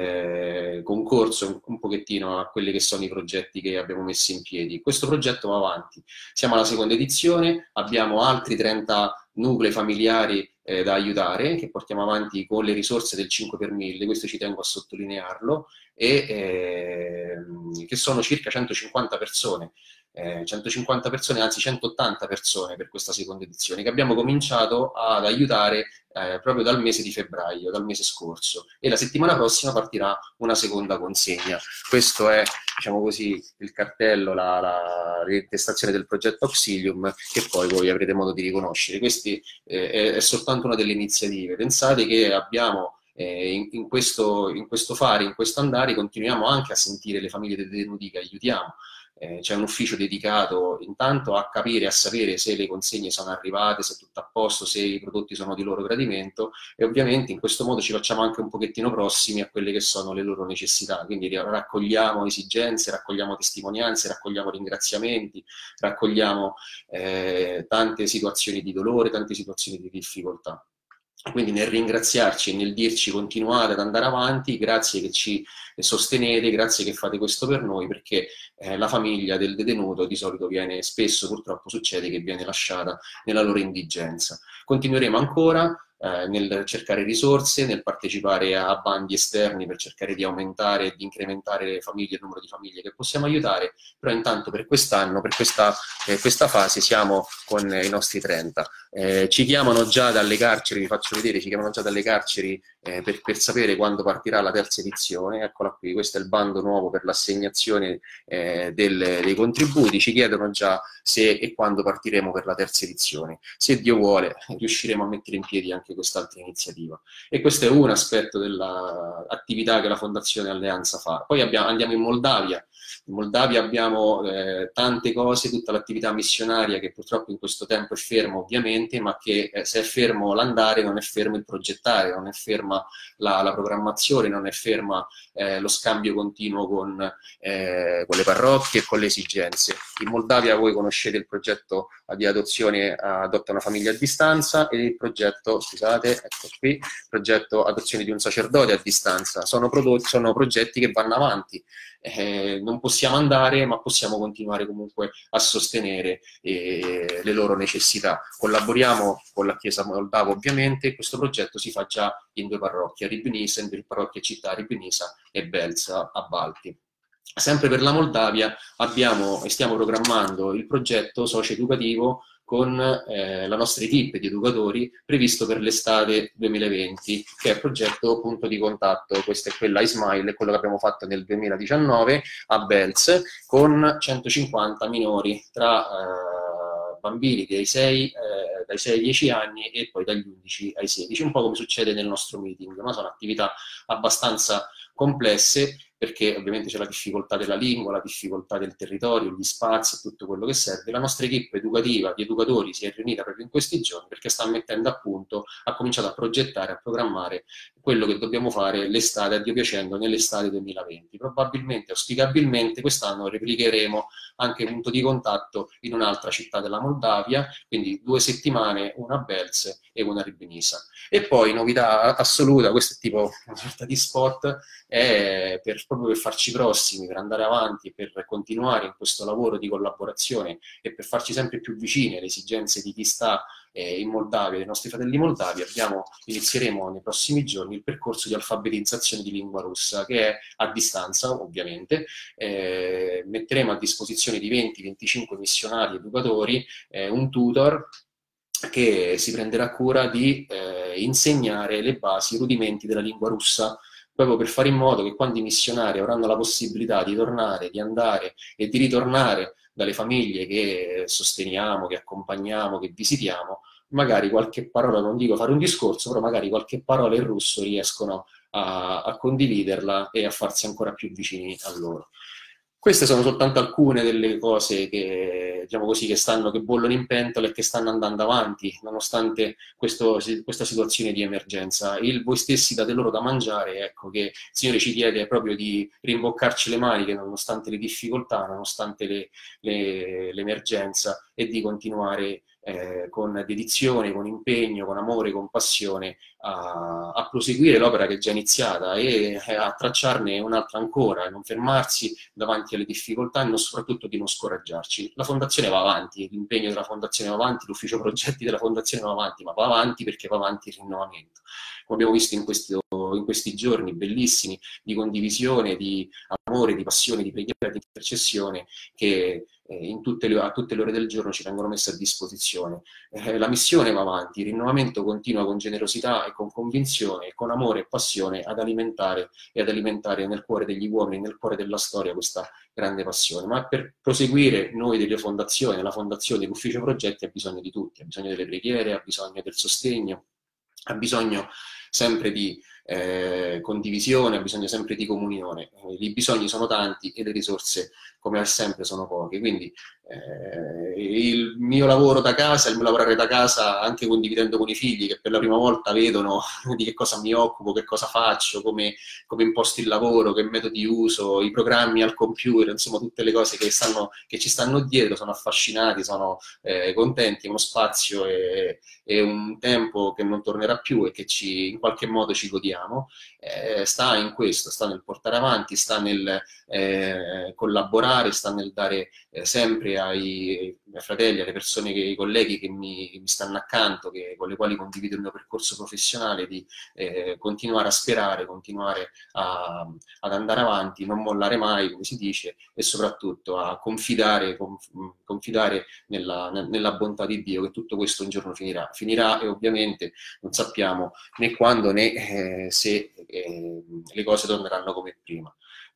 concorso un pochettino a quelli che sono i progetti che abbiamo messo in piedi. Questo progetto va avanti. Siamo alla seconda edizione, abbiamo altri 30 nuclei familiari da aiutare, che portiamo avanti con le risorse del 5 per 1000, questo ci tengo a sottolinearlo, e che sono circa 150 persone, 150 persone, anzi 180 persone per questa seconda edizione, che abbiamo cominciato ad aiutare proprio dal mese di febbraio, dal mese scorso, e la settimana prossima partirà una seconda consegna. Questo è, diciamo così, il cartello, la intestazione del progetto Auxilium, che poi voi avrete modo di riconoscere. Questi è soltanto una delle iniziative. Pensate che abbiamo in questo fare, in questo andare, continuiamo anche a sentire le famiglie dei detenuti che aiutiamo. C'è un ufficio dedicato intanto a capire, a sapere se le consegne sono arrivate, se è tutto a posto, se i prodotti sono di loro gradimento, e ovviamente in questo modo ci facciamo anche un pochettino prossimi a quelle che sono le loro necessità, quindi raccogliamo esigenze, raccogliamo testimonianze, raccogliamo ringraziamenti, raccogliamo tante situazioni di dolore, tante situazioni di difficoltà. Quindi nel ringraziarci e nel dirci continuate ad andare avanti, grazie che ci sostenete, grazie che fate questo per noi, perché la famiglia del detenuto di solito spesso purtroppo succede che viene lasciata nella loro indigenza. Continueremo ancora, nel cercare risorse, nel partecipare a bandi esterni per cercare di aumentare e di incrementare le famiglie, il numero di famiglie che possiamo aiutare, però intanto per quest'anno, per questa fase siamo con i nostri 30. Ci chiamano già dalle carceri, vi faccio vedere, ci chiamano già dalle carceri per sapere quando partirà la terza edizione. Eccola qui, questo è il bando nuovo per l'assegnazione dei contributi. Ci chiedono già se e quando partiremo per la terza edizione. Se Dio vuole riusciremo a mettere in piedi anche quest'altra iniziativa, e questo è un aspetto dell'attività che la Fondazione Alleanza fa. Poi andiamo in Moldavia. In Moldavia abbiamo tante cose, tutta l'attività missionaria che purtroppo in questo tempo è ferma ovviamente, ma che se è fermo l'andare non è fermo il progettare, non è ferma la programmazione, non è ferma lo scambio continuo con le parrocchie e con le esigenze. In Moldavia voi conoscete il progetto di adozione Adotta una famiglia a distanza e il progetto, scusate, ecco qui, il progetto Adozione di un sacerdote a distanza. Sono progetti che vanno avanti. Non possiamo andare, ma possiamo continuare comunque a sostenere le loro necessità. Collaboriamo con la Chiesa moldava ovviamente. Questo progetto si fa già in 2 parrocchie, a Ribnisa, in 2 parrocchie città, Ribnisa e Belza a Balti. Sempre per la Moldavia abbiamo e stiamo programmando il progetto socio-educativo con la nostra equipe di educatori previsto per l'estate 2020, che è il progetto Punto di Contatto. Questa è quella iSmile, quello che abbiamo fatto nel 2019 a Belz, con 150 minori tra bambini dai 6 ai 10 anni e poi dagli 11 ai 16, un po' come succede nel nostro meeting, no? Sono attività abbastanza complesse, perché ovviamente c'è la difficoltà della lingua, la difficoltà del territorio, gli spazi e tutto quello che serve. La nostra equipe educativa di educatori si è riunita proprio in questi giorni perché sta mettendo a punto, ha cominciato a progettare, a programmare quello che dobbiamo fare l'estate, a Dio piacendo, nell'estate 2020. Probabilmente, auspicabilmente, quest'anno replicheremo anche Punto di Contatto in un'altra città della Moldavia, quindi 2 settimane, una a Belz e una a Ribnisa. E poi, novità assoluta, questo è tipo una sorta di spot, è proprio per farci prossimi, per andare avanti, per continuare in questo lavoro di collaborazione e per farci sempre più vicini alle esigenze di chi sta in Moldavia, dei nostri fratelli moldavi. Inizieremo nei prossimi giorni il percorso di alfabetizzazione di lingua russa, che è a distanza ovviamente. Metteremo a disposizione di 20-25 missionari educatori un tutor che si prenderà cura di insegnare le basi, i rudimenti della lingua russa, proprio per fare in modo che quando i missionari avranno la possibilità di tornare, di andare e di ritornare dalle famiglie che sosteniamo, che accompagniamo, che visitiamo, magari qualche parola, non dico fare un discorso, però magari qualche parola in russo riescono a condividerla e a farsi ancora più vicini a loro. Queste sono soltanto alcune delle cose che, diciamo così, che bollono in pentola e che stanno andando avanti, nonostante questa situazione di emergenza. Voi stessi date loro da mangiare, ecco che il Signore ci chiede proprio di rimboccarci le maniche, nonostante le difficoltà, nonostante l'emergenza, e di continuare con dedizione, con impegno, con amore, con passione a proseguire l'opera che è già iniziata e a tracciarne un'altra ancora, e non fermarsi davanti alle difficoltà e soprattutto di non scoraggiarci. La Fondazione va avanti, l'impegno della Fondazione va avanti, l'ufficio progetti della Fondazione va avanti, ma va avanti perché va avanti il rinnovamento. Come abbiamo visto in questi giorni bellissimi di condivisione, di amore, di passione, di preghiera, di intercessione, che a tutte le ore del giorno ci vengono messe a disposizione. La missione va avanti, il rinnovamento continua con generosità e con convinzione, e con amore e passione ad alimentare nel cuore degli uomini, nel cuore della storia, questa grande passione. Ma per proseguire noi delle fondazioni, la fondazione, l'ufficio progetti ha bisogno di tutti, ha bisogno delle preghiere, ha bisogno del sostegno, ha bisogno sempre di condivisione, ha bisogno sempre di comunione. I bisogni sono tanti e le risorse, come sempre, sono poche. Quindi il mio lavoro da casa, il mio lavorare da casa, anche condividendo con i figli che per la prima volta vedono di che cosa mi occupo, che cosa faccio, come imposto il lavoro, che metodi uso, i programmi al computer, insomma tutte le cose che ci stanno dietro, sono affascinati, sono contenti. È uno spazio e un tempo che non tornerà più e che in qualche modo ci godiamo. Sta in questo, sta nel portare avanti, sta nel collaborare, sta nel dare sempre ai miei fratelli, alle persone, ai colleghi che mi stanno accanto, con le quali condivido il mio percorso professionale, di continuare a sperare, continuare ad andare avanti, non mollare mai, come si dice, e soprattutto a confidare nella bontà di Dio, che tutto questo un giorno finirà. Finirà, e ovviamente non sappiamo né quando né se le cose torneranno come prima.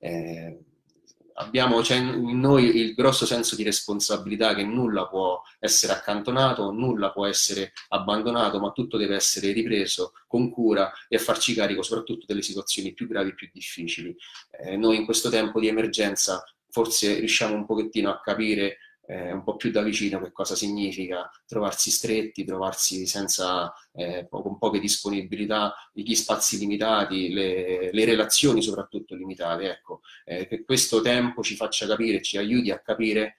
C'è in noi il grosso senso di responsabilità, che nulla può essere accantonato, nulla può essere abbandonato, ma tutto deve essere ripreso con cura e a farci carico soprattutto delle situazioni più gravi e più difficili. Noi in questo tempo di emergenza forse riusciamo un pochettino a capire un po' più da vicino che cosa significa trovarsi stretti, trovarsi con poche disponibilità, gli spazi limitati, le relazioni soprattutto limitate. Ecco, che questo tempo ci faccia capire, ci aiuti a capire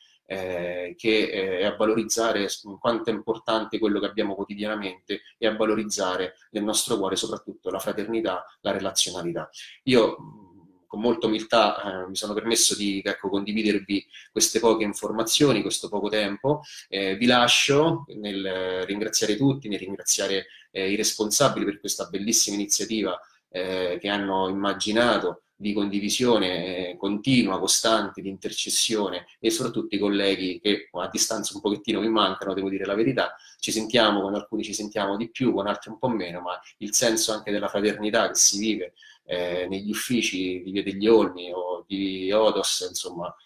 e a valorizzare quanto è importante quello che abbiamo quotidianamente, e a valorizzare nel nostro cuore soprattutto la fraternità, la relazionalità. Io con molta umiltà mi sono permesso di condividervi queste poche informazioni, questo poco tempo. Vi lascio nel ringraziare tutti, nel ringraziare i responsabili per questa bellissima iniziativa che hanno immaginato, di condivisione continua, costante, di intercessione, e soprattutto i colleghi che a distanza un pochettino mi mancano, devo dire la verità. Ci sentiamo, con alcuni ci sentiamo di più, con altri un po' meno, ma il senso anche della fraternità che si vive negli uffici di Via degli Olmi o di Odos, insomma,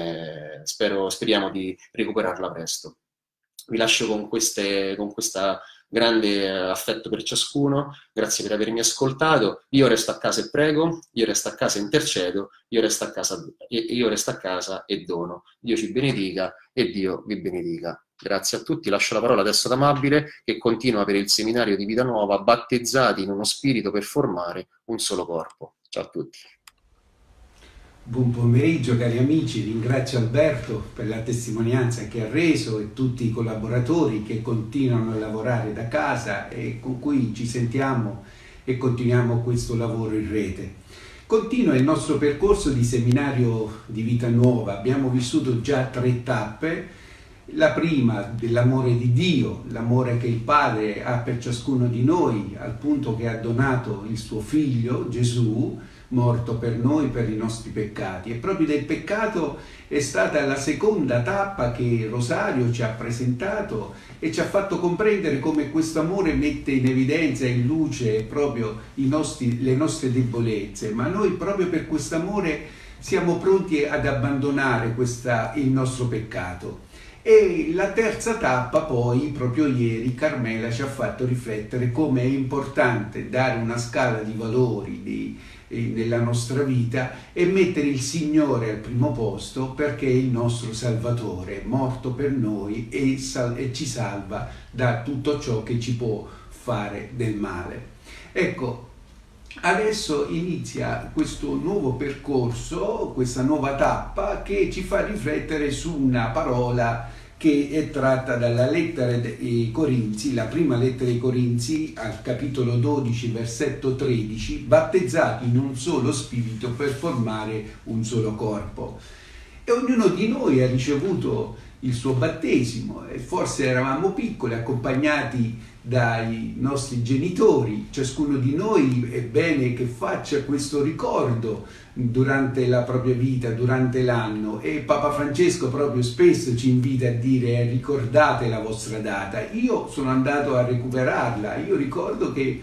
speriamo di recuperarla presto. Vi lascio con questa grande affetto per ciascuno. Grazie per avermi ascoltato. Io resto a casa e prego, io resto a casa e intercedo, io resto a casa e dono. Dio ci benedica e Dio vi benedica. Grazie a tutti. Lascio la parola adesso ad Amabile, che continua per il seminario di Vita Nuova, battezzati in uno spirito per formare un solo corpo. Ciao a tutti.
Buon pomeriggio cari amici, ringrazio Alberto per la testimonianza che ha reso e tutti i collaboratori che continuano a lavorare da casa e con cui ci sentiamo e continuiamo questo lavoro in rete. Continua il nostro percorso di seminario di Vita Nuova. Abbiamo vissuto già 3 tappe. La prima dell'amore di Dio, l'amore che il Padre ha per ciascuno di noi, al punto che ha donato il suo Figlio Gesù, morto per noi, per i nostri peccati. E proprio del peccato è stata la seconda tappa che Rosario ci ha presentato e ci ha fatto comprendere come questo amore mette in evidenza e in luce proprio le nostre debolezze, ma noi proprio per questo amore siamo pronti ad abbandonare il nostro peccato. E la terza tappa poi, proprio ieri, Carmela ci ha fatto riflettere come è importante dare una scala di valori nella nostra vita e mettere il Signore al primo posto, perché è il nostro Salvatore, morto per noi e ci salva da tutto ciò che ci può fare del male. Ecco, adesso inizia questo nuovo percorso, questa nuova tappa che ci fa riflettere su una parola che è tratta dalla lettera ai Corinzi, la prima lettera ai Corinzi, al capitolo 12, versetto 13, battezzati in un solo spirito per formare un solo corpo. E ognuno di noi ha ricevuto il suo battesimo, e forse eravamo piccoli, accompagnati dai nostri genitori. Ciascuno di noi è bene che faccia questo ricordo durante la propria vita, durante l'anno, e Papa Francesco proprio spesso ci invita a dire: ricordate la vostra data. Io sono andato a recuperarla. Io ricordo che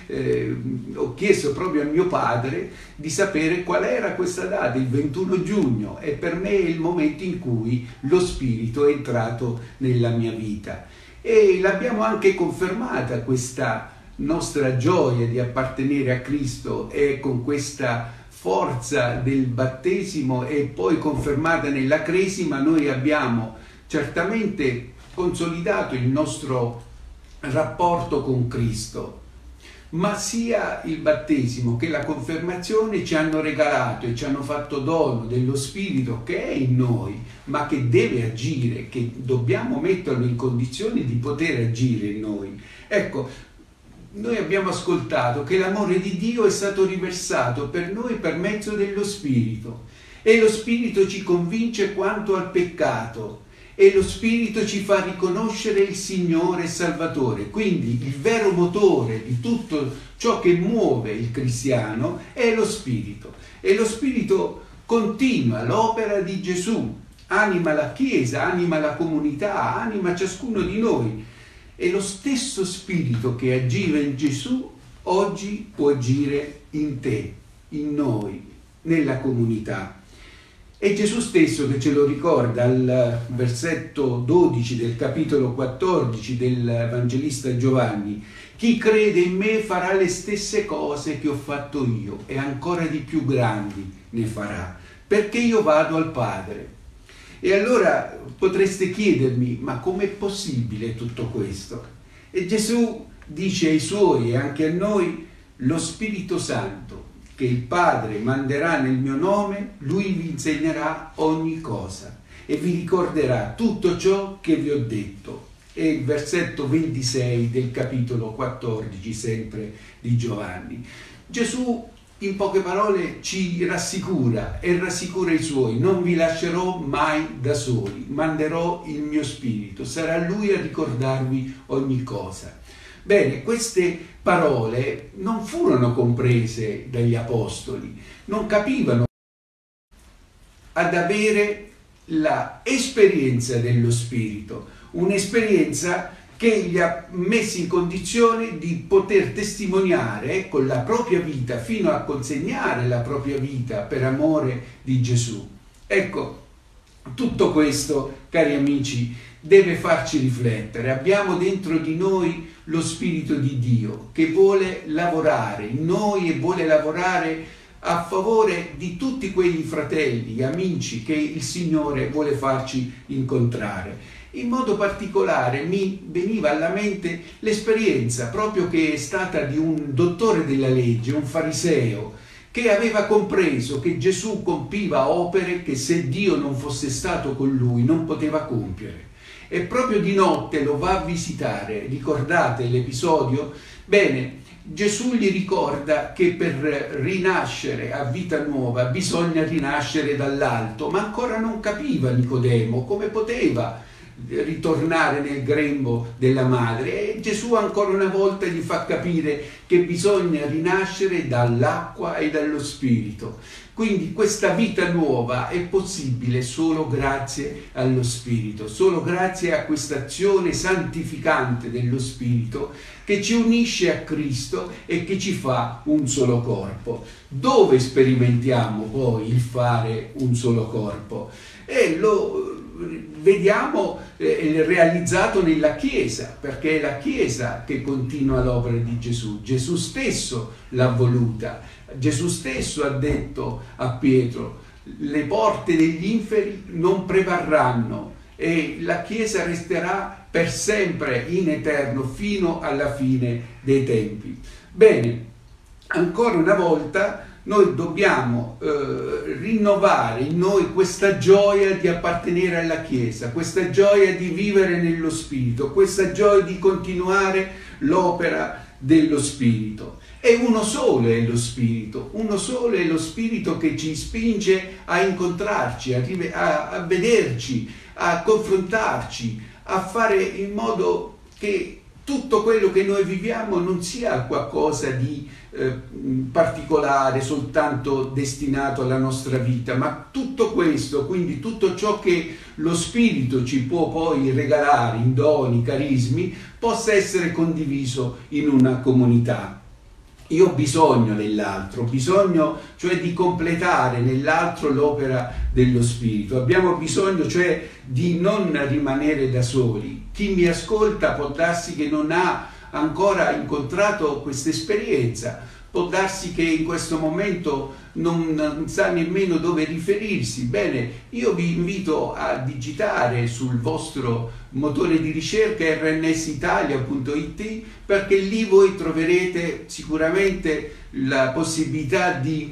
ho chiesto proprio a mio padre di sapere qual era questa data, il 21 giugno, e per me è il momento in cui lo Spirito è entrato nella mia vita. E l'abbiamo anche confermata questa nostra gioia di appartenere a Cristo, e con questa forza del battesimo e poi confermata nella cresima noi abbiamo certamente consolidato il nostro rapporto con Cristo. Ma sia il battesimo che la confermazione ci hanno regalato e ci hanno fatto dono dello Spirito che è in noi, ma che deve agire, che dobbiamo metterlo in condizione di poter agire in noi. Ecco, noi abbiamo ascoltato che l'amore di Dio è stato riversato per noi per mezzo dello Spirito, e lo Spirito ci convince quanto al peccato, e lo Spirito ci fa riconoscere il Signore e Salvatore. Quindi il vero motore di tutto ciò che muove il cristiano è lo Spirito, e lo Spirito continua l'opera di Gesù, anima la Chiesa, anima la comunità, anima ciascuno di noi, e lo stesso Spirito che agiva in Gesù oggi può agire in te, in noi, nella comunità. È Gesù stesso che ce lo ricorda al versetto 12 del capitolo 14 del Evangelista Giovanni: chi crede in me farà le stesse cose che ho fatto io e ancora di più grandi ne farà, perché io vado al Padre. E allora potreste chiedermi: ma com'è possibile tutto questo? E Gesù dice ai suoi e anche a noi: lo Spirito Santo che il Padre manderà nel mio nome, lui vi insegnerà ogni cosa e vi ricorderà tutto ciò che vi ho detto. È il versetto 26 del capitolo 14 sempre di Giovanni. Gesù in poche parole ci rassicura e rassicura i suoi: non vi lascerò mai da soli, manderò il mio Spirito, sarà lui a ricordarvi ogni cosa. Bene, queste parole non furono comprese dagli apostoli, non capivano ad avere l'esperienza dello Spirito, un'esperienza che li ha messi in condizione di poter testimoniare con la propria vita, fino a consegnare la propria vita per amore di Gesù. Ecco, tutto questo, cari amici, deve farci riflettere. Abbiamo dentro di noi lo Spirito di Dio che vuole lavorare in noi e vuole lavorare a favore di tutti quegli fratelli, amici che il Signore vuole farci incontrare. In modo particolare mi veniva alla mente l'esperienza proprio che è stata di un dottore della legge, un fariseo, che aveva compreso che Gesù compiva opere che se Dio non fosse stato con lui non poteva compiere. E proprio di notte lo va a visitare. Ricordate l'episodio? Bene, Gesù gli ricorda che per rinascere a vita nuova bisogna rinascere dall'alto, ma ancora non capiva Nicodemo come poteva ritornare nel grembo della madre, e Gesù ancora una volta gli fa capire che bisogna rinascere dall'acqua e dallo Spirito. Quindi questa vita nuova è possibile solo grazie allo Spirito, solo grazie a questa azione santificante dello Spirito che ci unisce a Cristo e che ci fa un solo corpo. Dove sperimentiamo poi il fare un solo corpo? E lo vediamo realizzato nella Chiesa, perché è la Chiesa che continua l'opera di Gesù. Gesù stesso l'ha voluta. Gesù stesso ha detto a Pietro: le porte degli inferi non prevarranno e la Chiesa resterà per sempre in eterno fino alla fine dei tempi. Bene, ancora una volta noi dobbiamo rinnovare in noi questa gioia di appartenere alla Chiesa, questa gioia di vivere nello Spirito, questa gioia di continuare l'opera dello Spirito. E uno solo è lo Spirito, uno solo è lo Spirito che ci spinge a incontrarci, a vederci, a confrontarci, a fare in modo che tutto quello che noi viviamo non sia qualcosa di particolare, soltanto destinato alla nostra vita, ma tutto questo, quindi tutto ciò che lo Spirito ci può poi regalare in doni, carismi, possa essere condiviso in una comunità. Io ho bisogno dell'altro, ho bisogno cioè di completare nell'altro l'opera dello Spirito. Abbiamo bisogno cioè di non rimanere da soli. Chi mi ascolta può darsi che non ha ancora incontrato questa esperienza, può darsi che in questo momento non sa nemmeno dove riferirsi. Bene, io vi invito a digitare sul vostro motore di ricerca rnsitalia.it, perché lì voi troverete sicuramente la possibilità di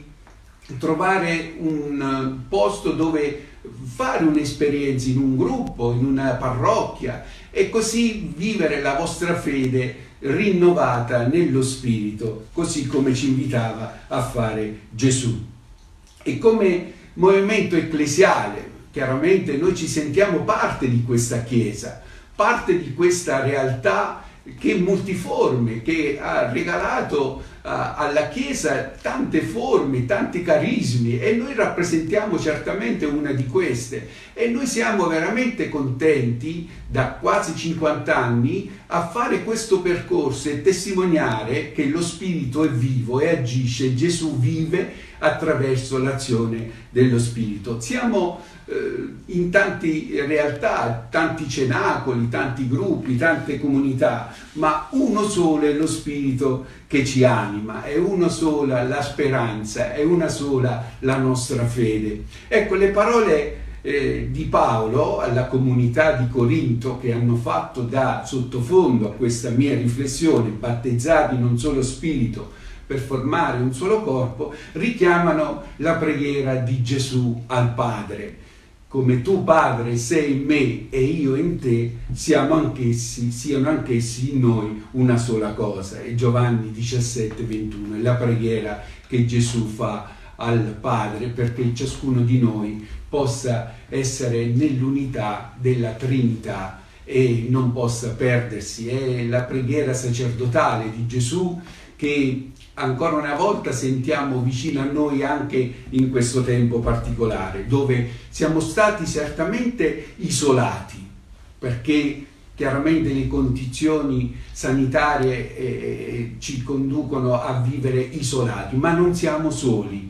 trovare un posto dove fare un'esperienza in un gruppo, in una parrocchia, e così vivere la vostra fede rinnovata nello Spirito, così come ci invitava a fare Gesù. E come movimento ecclesiale, chiaramente noi ci sentiamo parte di questa Chiesa, parte di questa realtà che è multiforme, che ha regalato alla Chiesa tante forme, tanti carismi, e noi rappresentiamo certamente una di queste, e noi siamo veramente contenti da quasi 50 anni a fare questo percorso e testimoniare che lo Spirito è vivo e agisce, Gesù vive attraverso l'azione dello Spirito. Siamo in tante realtà, tanti cenacoli, tanti gruppi, tante comunità, ma uno solo è lo Spirito che ci anima, è una sola la speranza, è una sola la nostra fede. Ecco, le parole di Paolo alla comunità di Corinto, che hanno fatto da sottofondo a questa mia riflessione, battezzati in un solo Spirito per formare un solo corpo, richiamano la preghiera di Gesù al Padre. Come tu, Padre, sei in me e io in te, siano anch'essi in noi una sola cosa. E Giovanni 17,21 è la preghiera che Gesù fa al Padre perché ciascuno di noi possa essere nell'unità della Trinità e non possa perdersi. È la preghiera sacerdotale di Gesù che ancora una volta sentiamo vicino a noi anche in questo tempo particolare, dove siamo stati certamente isolati, perché chiaramente le condizioni sanitarie ci conducono a vivere isolati, ma non siamo soli,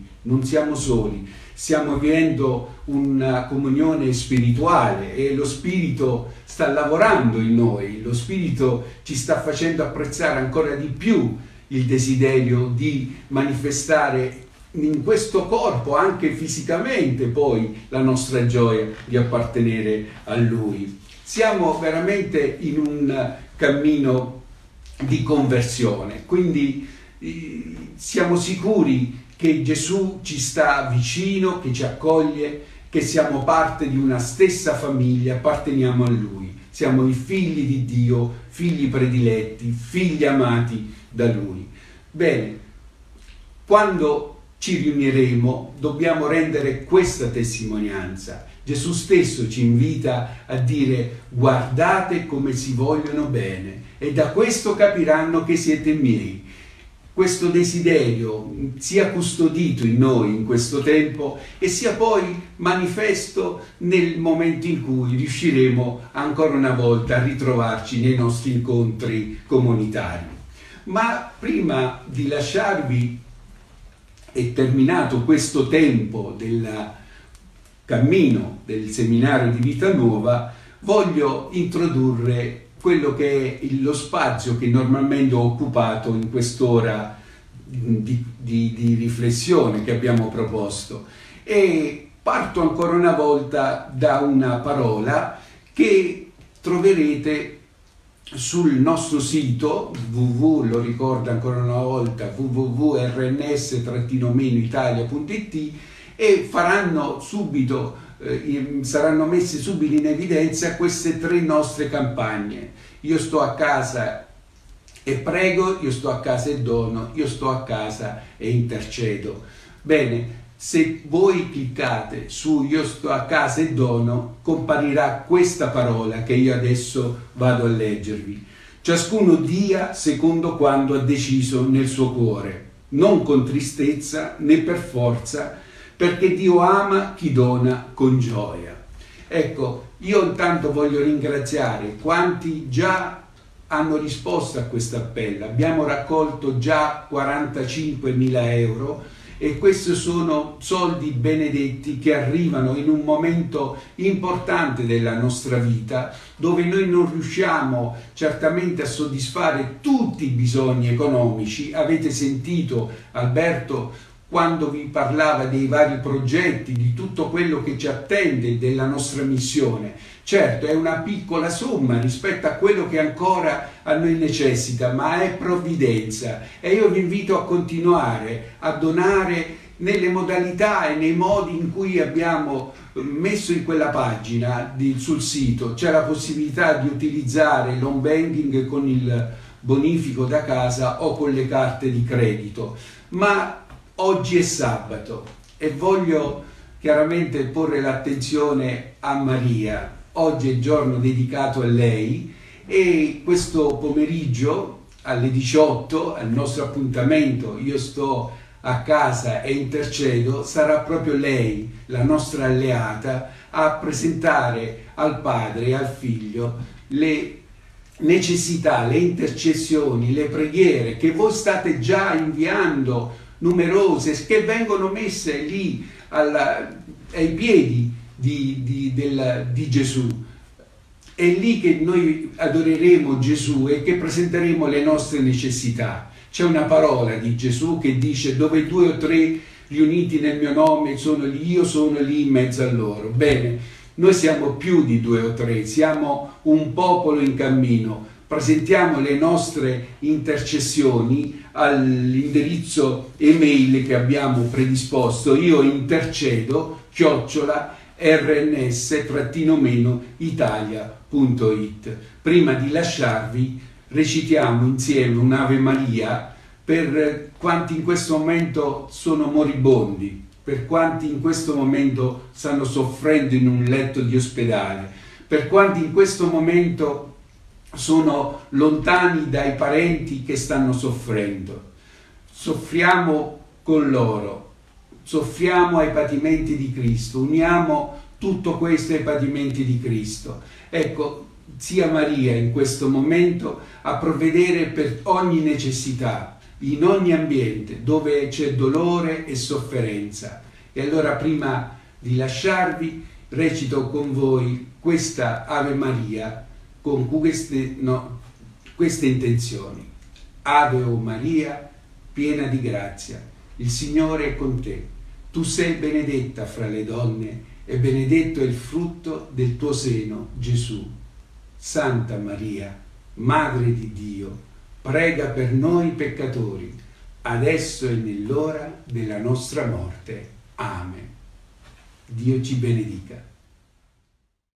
stiamo vivendo una comunione spirituale e lo Spirito sta lavorando in noi, lo Spirito ci sta facendo apprezzare ancora di più il desiderio di manifestare in questo corpo, anche fisicamente, poi la nostra gioia di appartenere a Lui. Siamo veramente in un cammino di conversione, quindi siamo sicuri che Gesù ci sta vicino, che ci accoglie, che siamo parte di una stessa famiglia, apparteniamo a Lui. Siamo i figli di Dio, figli prediletti, figli amati da Lui. Bene, quando ci riuniremo dobbiamo rendere questa testimonianza. Gesù stesso ci invita a dire: guardate come si vogliono bene e da questo capiranno che siete miei. Questo desiderio sia custodito in noi in questo tempo e sia poi manifesto nel momento in cui riusciremo ancora una volta a ritrovarci nei nostri incontri comunitari. Ma prima di lasciarvi e terminato questo tempo del cammino del seminario di Vita Nuova, voglio introdurre quello che è lo spazio che normalmente ho occupato in quest'ora di riflessione che abbiamo proposto. E parto ancora una volta da una parola che troverete sul nostro sito lo ricordo ancora una volta, www.rns-italia.it, e saranno messe subito in evidenza queste tre nostre campagne. Io sto a casa e prego, io sto a casa e dono, io sto a casa e intercedo. Bene, se voi cliccate su io sto a casa e dono, comparirà questa parola che io adesso vado a leggervi. Ciascuno dia secondo quanto ha deciso nel suo cuore, non con tristezza né per forza, perché Dio ama chi dona con gioia. Ecco, io intanto voglio ringraziare quanti già hanno risposto a questo appello. Abbiamo raccolto già 45.000 euro e questi sono soldi benedetti che arrivano in un momento importante della nostra vita, dove noi non riusciamo certamente a soddisfare tutti i bisogni economici. Avete sentito Alberto quando vi parlava dei vari progetti, di tutto quello che ci attende della nostra missione. Certo, è una piccola somma rispetto a quello che ancora a noi necessita, ma è provvidenza, e io vi invito a continuare a donare nelle modalità e nei modi in cui abbiamo messo in quella pagina sul sito. C'è la possibilità di utilizzare l'home banking con il bonifico da casa o con le carte di credito, ma oggi è sabato e voglio chiaramente porre l'attenzione a Maria. Oggi è il giorno dedicato a lei e questo pomeriggio alle 18, al nostro appuntamento, io sto a casa e intercedo, sarà proprio lei, la nostra alleata, a presentare al Padre e al Figlio le necessità, le intercessioni, le preghiere che voi state già inviando, numerose, che vengono messe lì ai piedi di Gesù. È lì che noi adoreremo Gesù e che presenteremo le nostre necessità. C'è una parola di Gesù che dice: dove 2 o 3 riuniti nel mio nome sono lì, io sono lì in mezzo a loro. Bene, noi siamo più di 2 o 3, siamo un popolo in cammino. Presentiamo le nostre intercessioni all'indirizzo email che abbiamo predisposto, io intercedo @rns-italia.it. Prima di lasciarvi recitiamo insieme un'Ave Maria per quanti in questo momento sono moribondi, per quanti in questo momento stanno soffrendo in un letto di ospedale, per quanti in questo momento sono lontani dai parenti che stanno soffrendo. Soffriamo con loro, soffriamo ai patimenti di Cristo, uniamo tutto questo ai patimenti di Cristo. Ecco, sia Maria in questo momento a provvedere per ogni necessità, in ogni ambiente dove c'è dolore e sofferenza. E allora, prima di lasciarvi, recito con voi questa Ave Maria con queste intenzioni. Ave o Maria, piena di grazia, il Signore è con te. Tu sei benedetta fra le donne e benedetto è il frutto del tuo seno, Gesù. Santa Maria, Madre di Dio, prega per noi peccatori, adesso e nell'ora della nostra morte. Amen. Dio ci benedica.